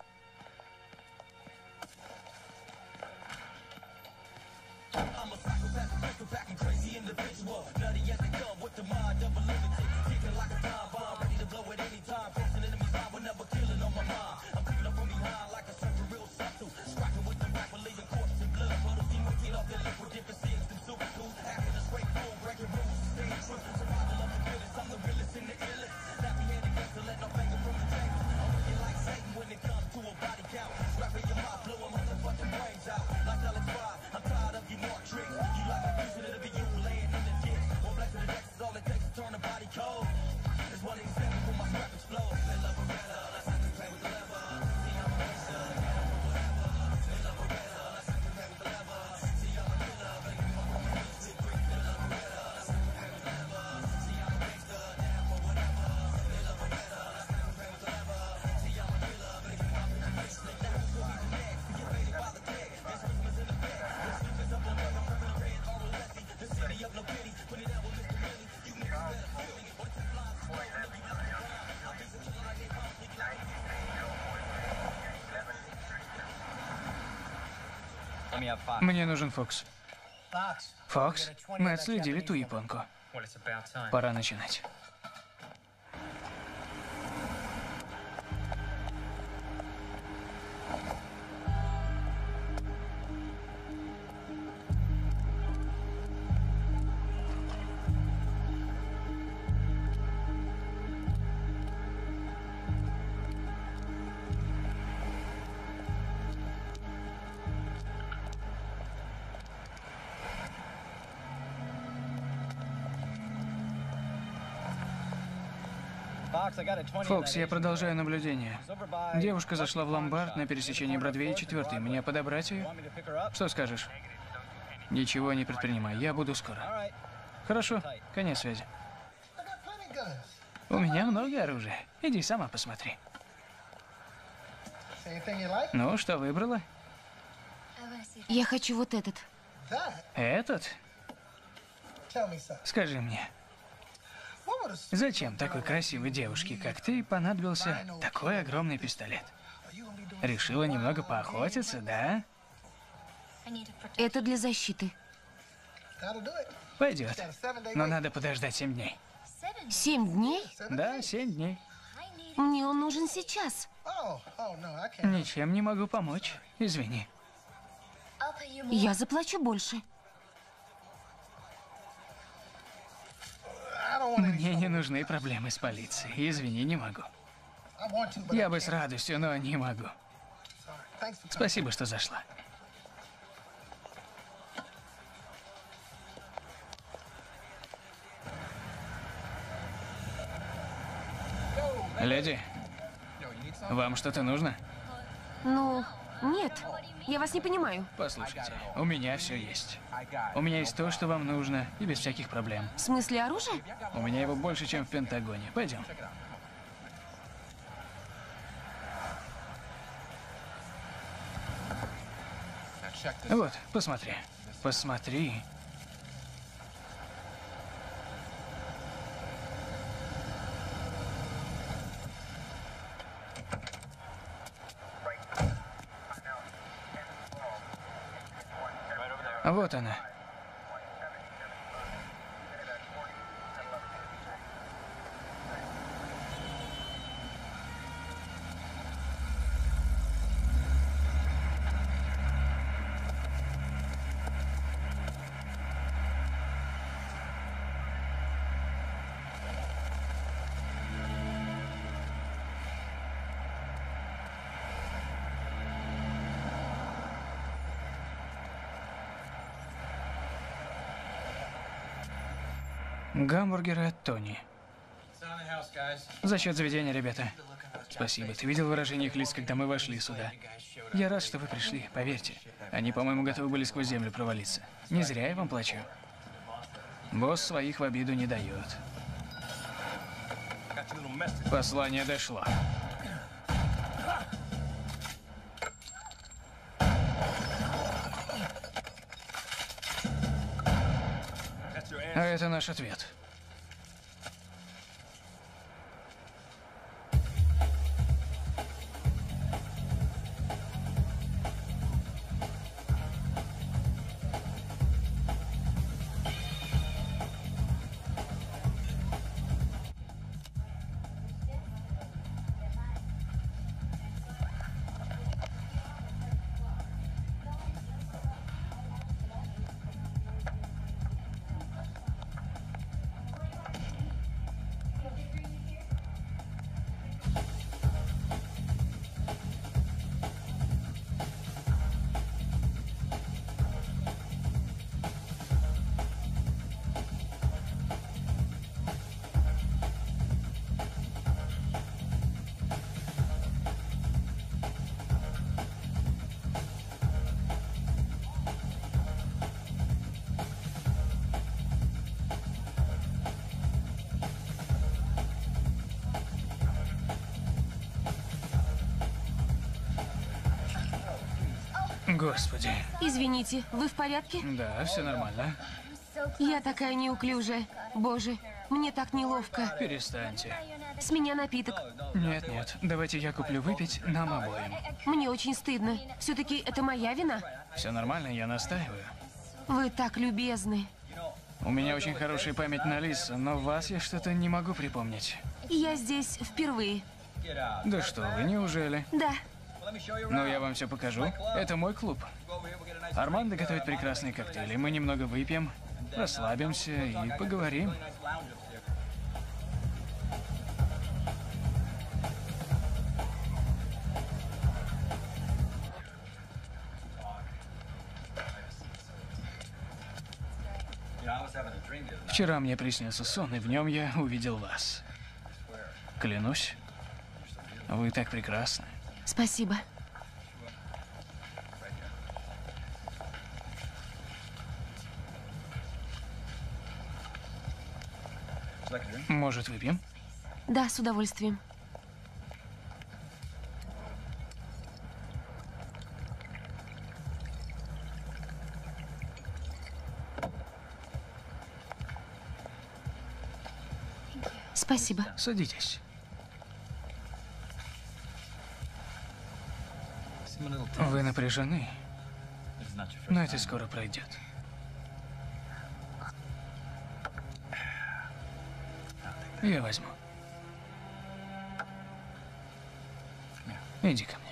Speaker 1: Мне нужен Фокс. Фокс, мы отследили ту японку. Пора начинать. Фокс, я продолжаю наблюдение. Девушка зашла в ломбард на пересечении Бродвея и 4-й. Мне подобрать ее? Что скажешь? Ничего не предпринимай, я буду скоро. Хорошо, конец связи. У меня много оружия. Иди сама посмотри. Ну, что выбрала?
Speaker 2: Я хочу вот этот.
Speaker 1: Этот? Скажи мне, зачем такой красивой девушке, как ты, понадобился такой огромный пистолет? Решила немного поохотиться, да?
Speaker 2: Это для защиты.
Speaker 1: Пойдет. Но надо подождать 7 дней.
Speaker 2: 7 дней?
Speaker 1: Да, 7 дней.
Speaker 2: Мне он нужен сейчас.
Speaker 1: Ничем не могу помочь. Извини.
Speaker 2: Я заплачу больше.
Speaker 1: Мне не нужны проблемы с полицией. Извини, не могу. Я бы с радостью, но не могу. Спасибо, что зашла. Леди, вам что-то нужно?
Speaker 2: Ну, нет. Я вас не понимаю.
Speaker 1: Послушайте, у меня все есть. У меня есть то, что вам нужно, и без всяких проблем.
Speaker 2: В смысле оружия?
Speaker 1: У меня его больше, чем в Пентагоне. Пойдем. Вот, посмотри. Посмотри. Вот она. Гамбургеры от Тони. За счет заведения, ребята. Спасибо. Ты видел выражение их лиц, когда мы вошли сюда? Я рад, что вы пришли, поверьте. Они, по-моему, готовы были сквозь землю провалиться. Не зря я вам плачу. Босс своих в обиду не дает. Послание дошло. А это наш ответ. Господи.
Speaker 2: Извините, вы в порядке?
Speaker 1: Да, все нормально.
Speaker 2: Я такая неуклюжая. Боже, мне так неловко.
Speaker 1: Перестаньте.
Speaker 2: С меня напиток.
Speaker 1: Нет, нет. Давайте я куплю выпить нам обоим.
Speaker 2: Мне очень стыдно. Все-таки это моя вина.
Speaker 1: Все нормально, я настаиваю.
Speaker 2: Вы так любезны.
Speaker 1: У меня очень хорошая память на лица, но вас я что-то не могу припомнить.
Speaker 2: Я здесь впервые.
Speaker 1: Да что вы, неужели?
Speaker 2: Да.
Speaker 1: Ну, я вам все покажу. Это мой клуб. Армандо готовит прекрасные коктейли. Мы немного выпьем, расслабимся и поговорим. Вчера мне приснился сон, и в нем я увидел вас. Клянусь, вы так прекрасны.
Speaker 2: Спасибо.
Speaker 1: Может, выпьем?
Speaker 2: Да, с удовольствием. Спасибо.
Speaker 1: Садитесь. Вы напряжены, но это скоро пройдет. Я возьму. Иди ко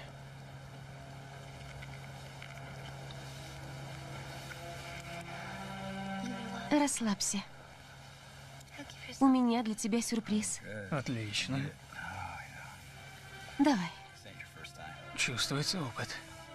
Speaker 1: мне.
Speaker 2: Расслабься. У меня для тебя сюрприз.
Speaker 1: Отлично.
Speaker 2: Давай.
Speaker 1: Чувствуется опыт.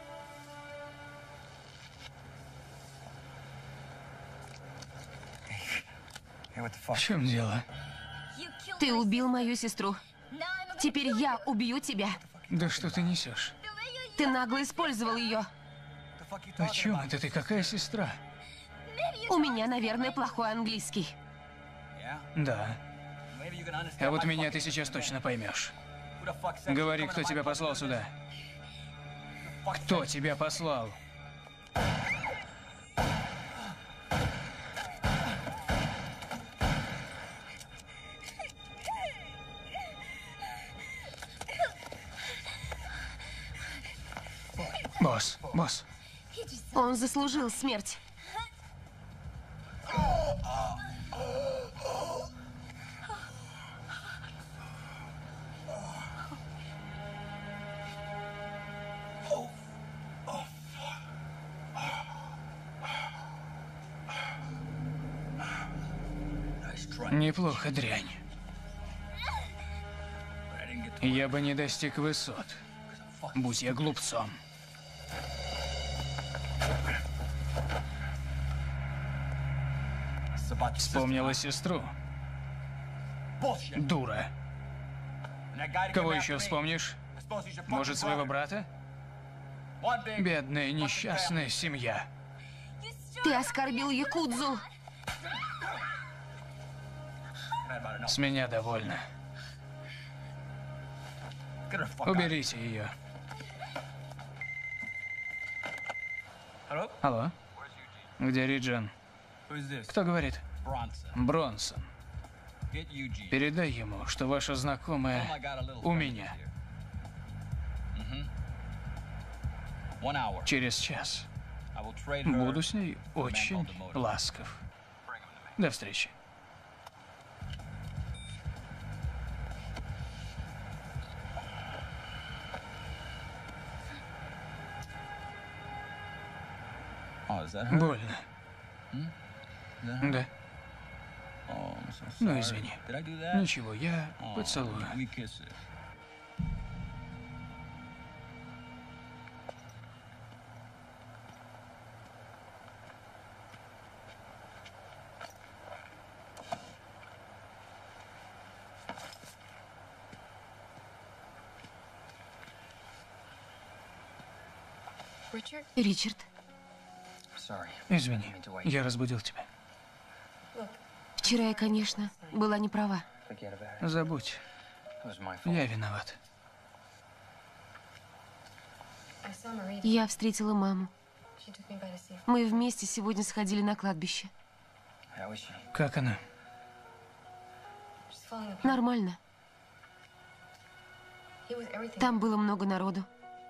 Speaker 1: В чем дело?
Speaker 2: Ты убил мою сестру. Теперь я убью тебя.
Speaker 1: Да что ты несешь?
Speaker 2: Ты нагло использовал ее.
Speaker 1: О чем это ты? Какая сестра?
Speaker 2: У меня, наверное, плохой английский.
Speaker 1: Да. А вот меня ты сейчас точно поймешь. Говори, кто тебя послал сюда. Кто тебя послал? Босс.
Speaker 2: Он заслужил смерть.
Speaker 1: Неплохо, дрянь. Я бы не достиг высот, будь я глупцом. Вспомнила сестру. Дура. Кого еще вспомнишь? Может, своего брата? Бедная несчастная семья.
Speaker 2: Ты оскорбил якудзу.
Speaker 1: С меня довольно. Уберите ее. Алло? Где Риджин? Кто говорит? Бронсон. Передай ему, что ваша знакомая у меня. Через час. Буду с ней очень ласков. До встречи. Больно. Да. Ну, извини. Ничего, я поцелую.
Speaker 2: Ричард,
Speaker 1: Извини, я разбудил тебя.
Speaker 2: вчера я, конечно, была не права.
Speaker 1: Забудь. Я виноват.
Speaker 2: Я встретила маму. Мы вместе сегодня сходили на кладбище.
Speaker 1: Как она?
Speaker 2: Нормально. Там было много народу.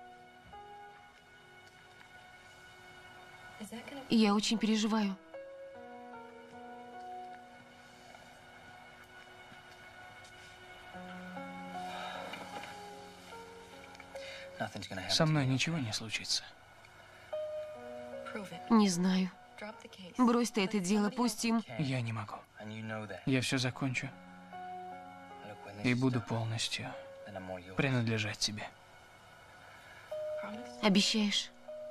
Speaker 2: И я очень переживаю.
Speaker 1: Со мной ничего не случится.
Speaker 2: Не знаю. Брось ты это дело, пусть им...
Speaker 1: Я не могу. Я все закончу. И буду полностью принадлежать тебе.
Speaker 2: Обещаешь?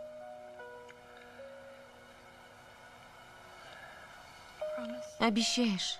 Speaker 2: Обещаешь?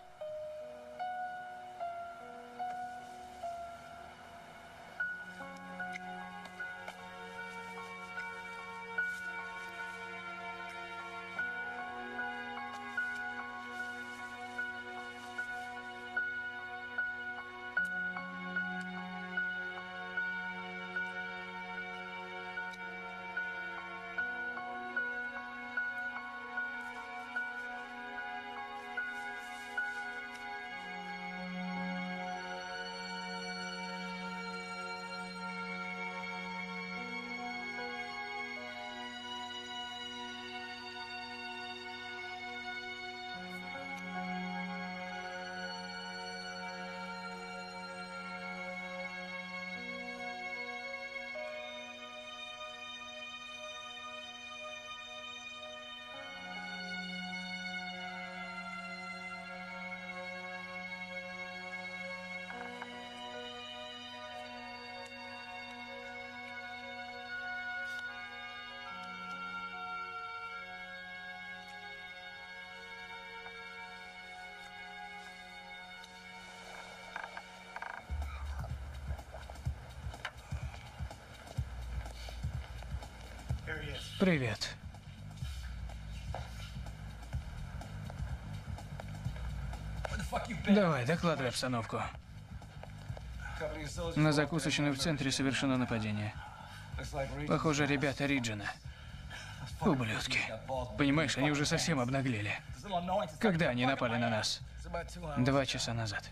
Speaker 1: Привет. Давай, докладывай обстановку. На закусочную в центре совершено нападение. Похоже, ребята Риджина. Ублюдки. Понимаешь, они уже совсем обнаглели. Когда они напали на нас? 2 часа назад.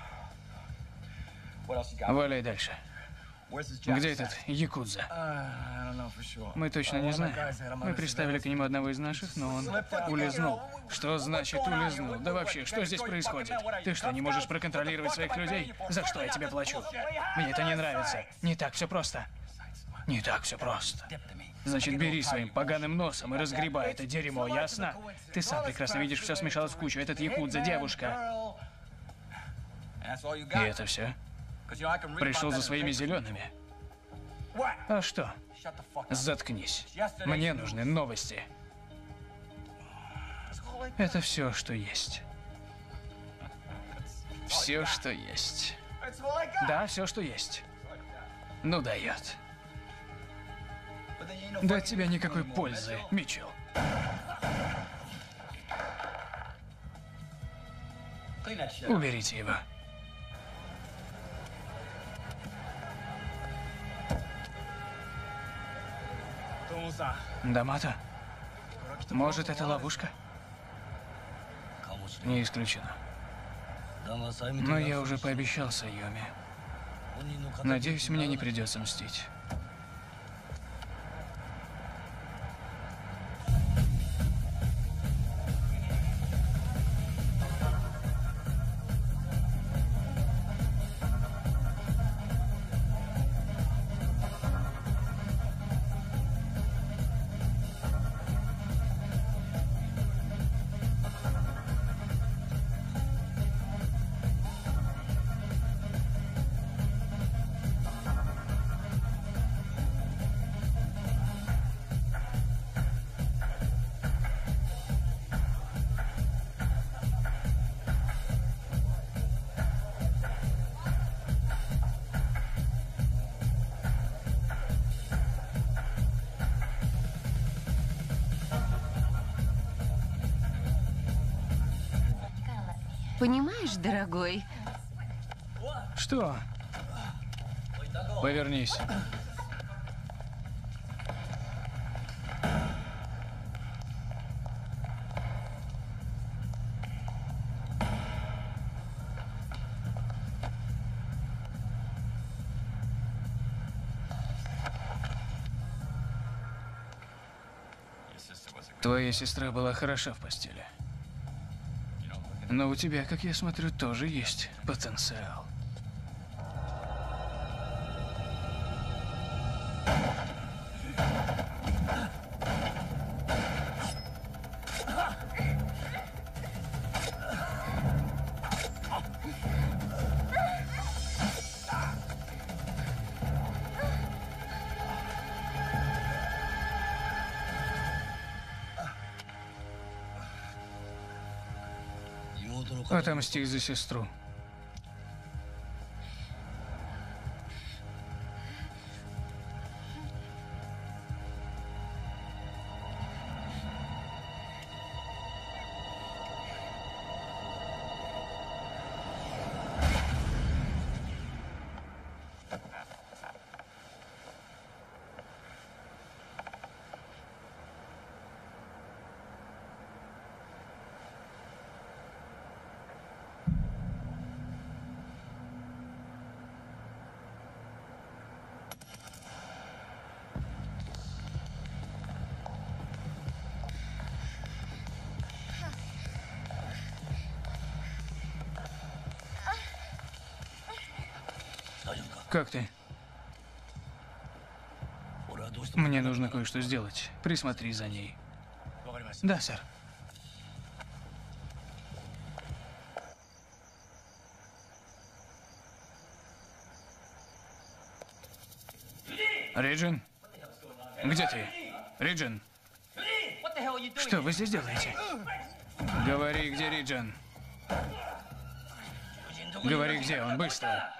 Speaker 1: Валяй дальше. Где этот якудза? Мы точно не знаем. Мы приставили к нему одного из наших, но он улизнул. Что значит улизнул? Да вообще, что здесь происходит? Ты что, не можешь проконтролировать своих людей? За что я тебе плачу? Мне это не нравится. Не так все просто. Не так все просто. Значит, бери своим поганым носом и разгребай это дерьмо, ясно? Ты сам прекрасно видишь, все смешалось в кучу. Этот якудза девушка. И это все? Пришел за своими зелеными. А что? Заткнись. Мне нужны новости. Это все, что есть. Все, что есть. Да, все, что есть. Ну, дает. Да от тебя никакой пользы, Митчелл. Уберите его. Дамато? Может, это ловушка? Не исключено. Но я уже пообещал Сайоми. Надеюсь, мне не придется мстить.
Speaker 2: Понимаешь, дорогой?
Speaker 1: Что? Повернись. Твоя сестра была хороша в постели. Но у тебя, как я смотрю, тоже есть потенциал. Отомсти за сестру. Как ты? Мне нужно кое-что сделать. Присмотри за ней. Да, сэр. Риджин? Где ты? Риджин? Что вы здесь делаете? Говори, где Риджин? Говори, где он, быстро.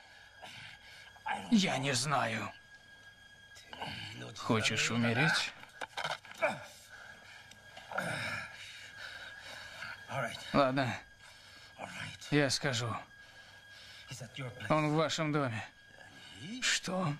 Speaker 1: Я не знаю. Хочешь умереть? Ладно, я скажу. Он в вашем доме. Что?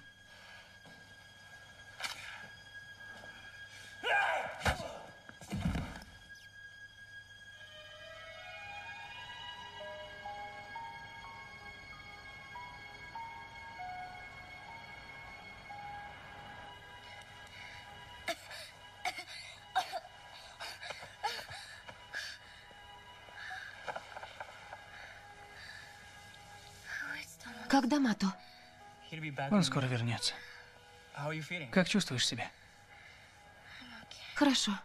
Speaker 2: Когда Мато?
Speaker 1: Он скоро вернется. Как чувствуешь себя?
Speaker 2: Хорошо.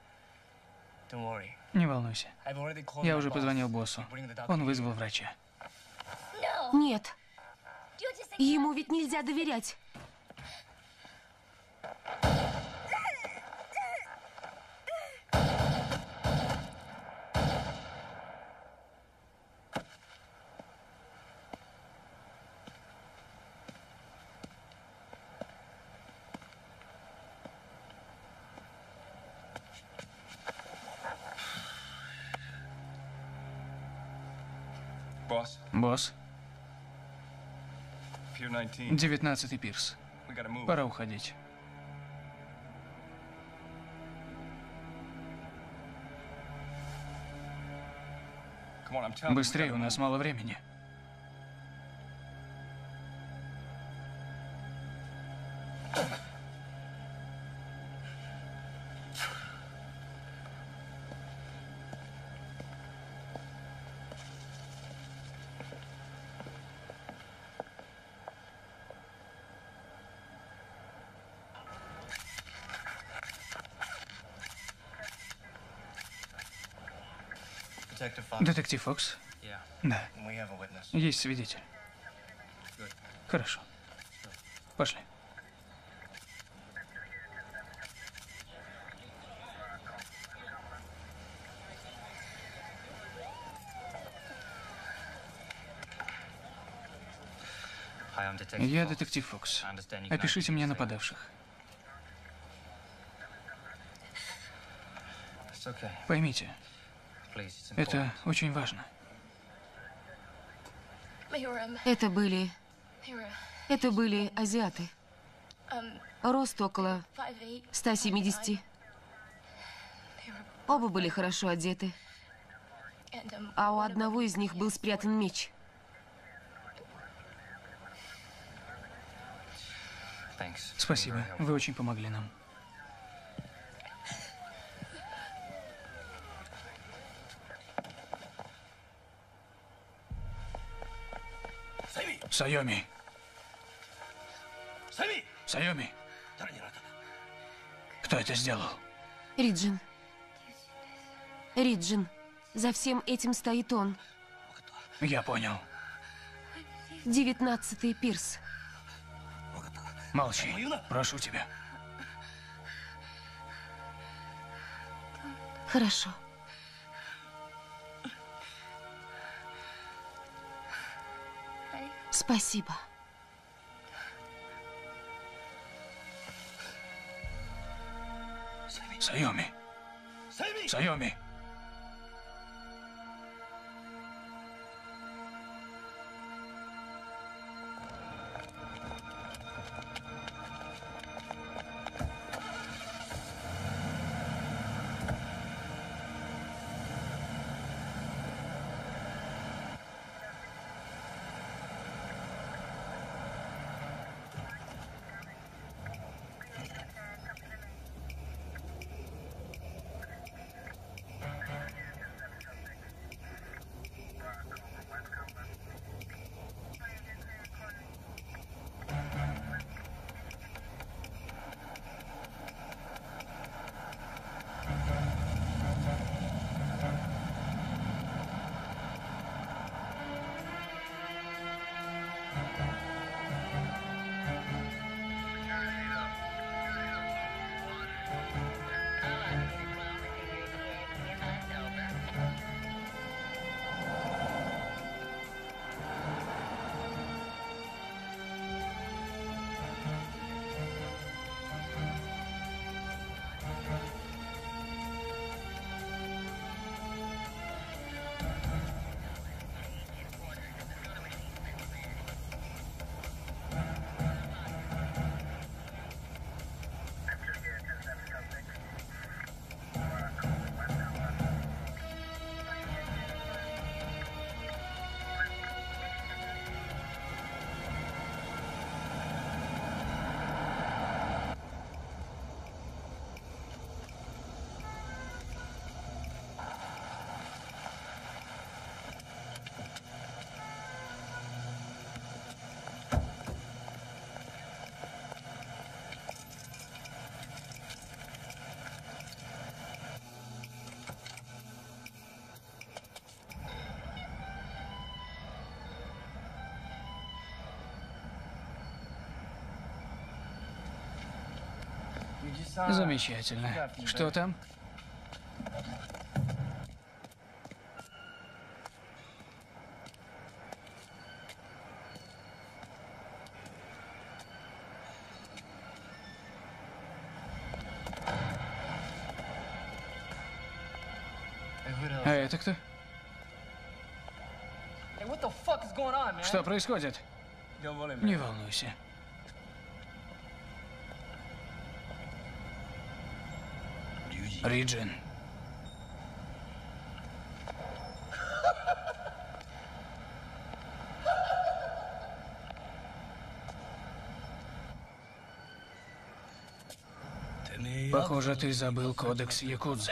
Speaker 1: Не волнуйся. Я уже позвонил боссу. Он вызвал врача.
Speaker 2: Нет. Ему ведь нельзя доверять.
Speaker 1: Босс. 19-й пирс. Пора уходить. Быстрее, у нас мало времени. Детектив Фокс? Да. Есть свидетель. Хорошо. Пошли. Я детектив Фокс. Опишите мне нападавших. Поймите, это очень важно.
Speaker 2: Это были азиаты. Рост около 170. Оба были хорошо одеты. А у одного из них был спрятан меч.
Speaker 1: Спасибо, вы очень помогли нам. Сайоми! Сайоми! Кто это сделал?
Speaker 2: Риджин. Риджин. За всем этим стоит он.
Speaker 1: Я понял.
Speaker 2: 19-й пирс.
Speaker 1: Молчи, прошу тебя.
Speaker 2: Хорошо. Спасибо.
Speaker 1: Сайоми! Сайоми! Замечательно. Что там? А это кто? Что происходит? Не волнуйся. Риджин. Похоже, ты забыл кодекс якудзы.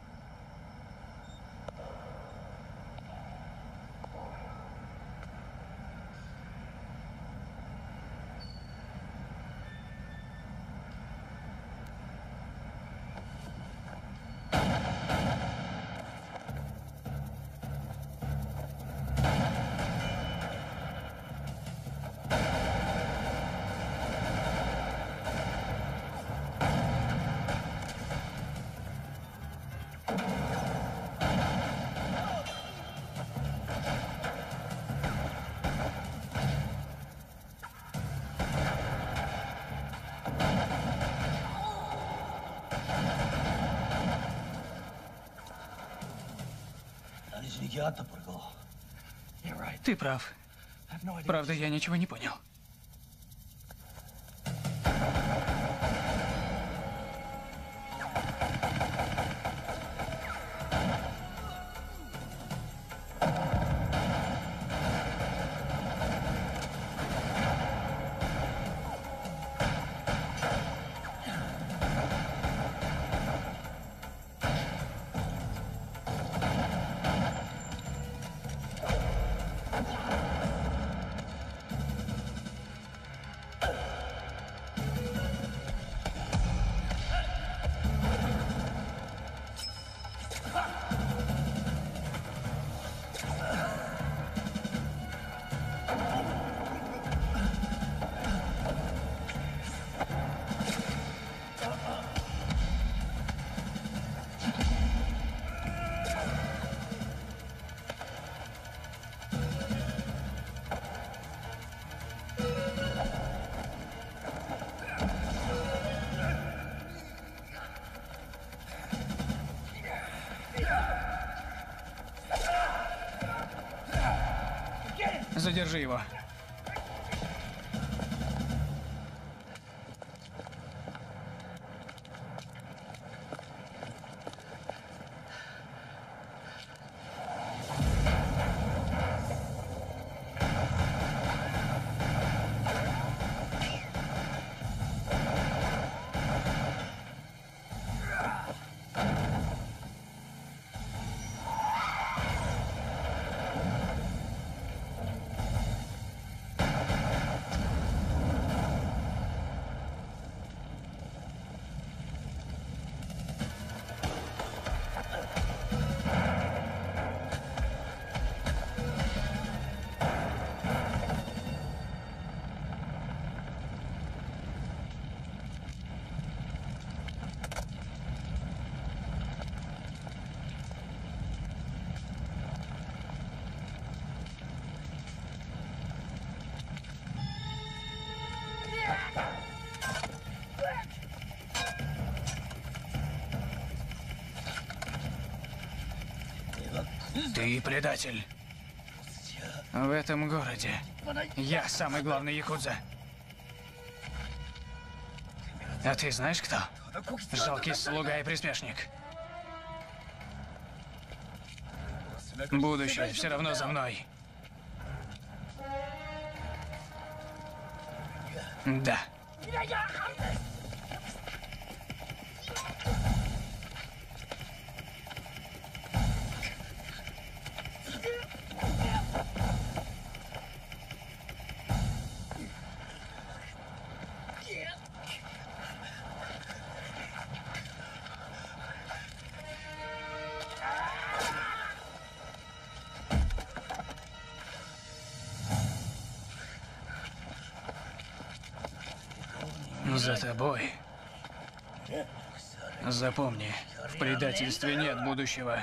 Speaker 1: Ты прав. Правда, я ничего не понял. Задержи его. Ты предатель. В этом городе я самый главный якудза. А ты знаешь кто? Жалкий слуга и приспешник. Будущее все равно за мной. Да. За тобой Запомни, в предательстве нет будущего.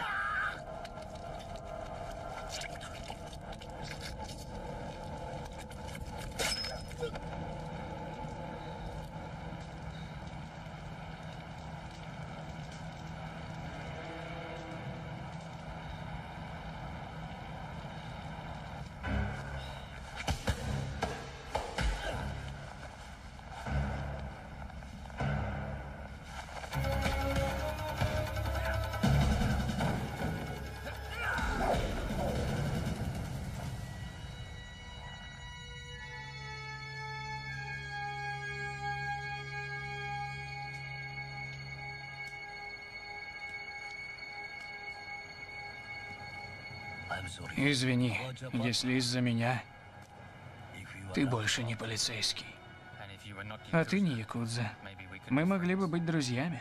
Speaker 1: Извини, если из-за меня ты больше не полицейский. А ты не якудза. Мы могли бы быть друзьями.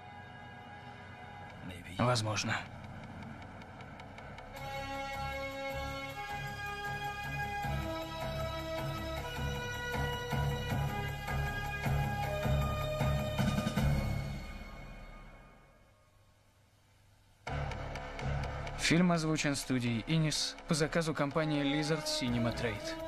Speaker 1: Возможно. Фильм озвучен студией Инис по заказу компании Lizard Cinema Trade.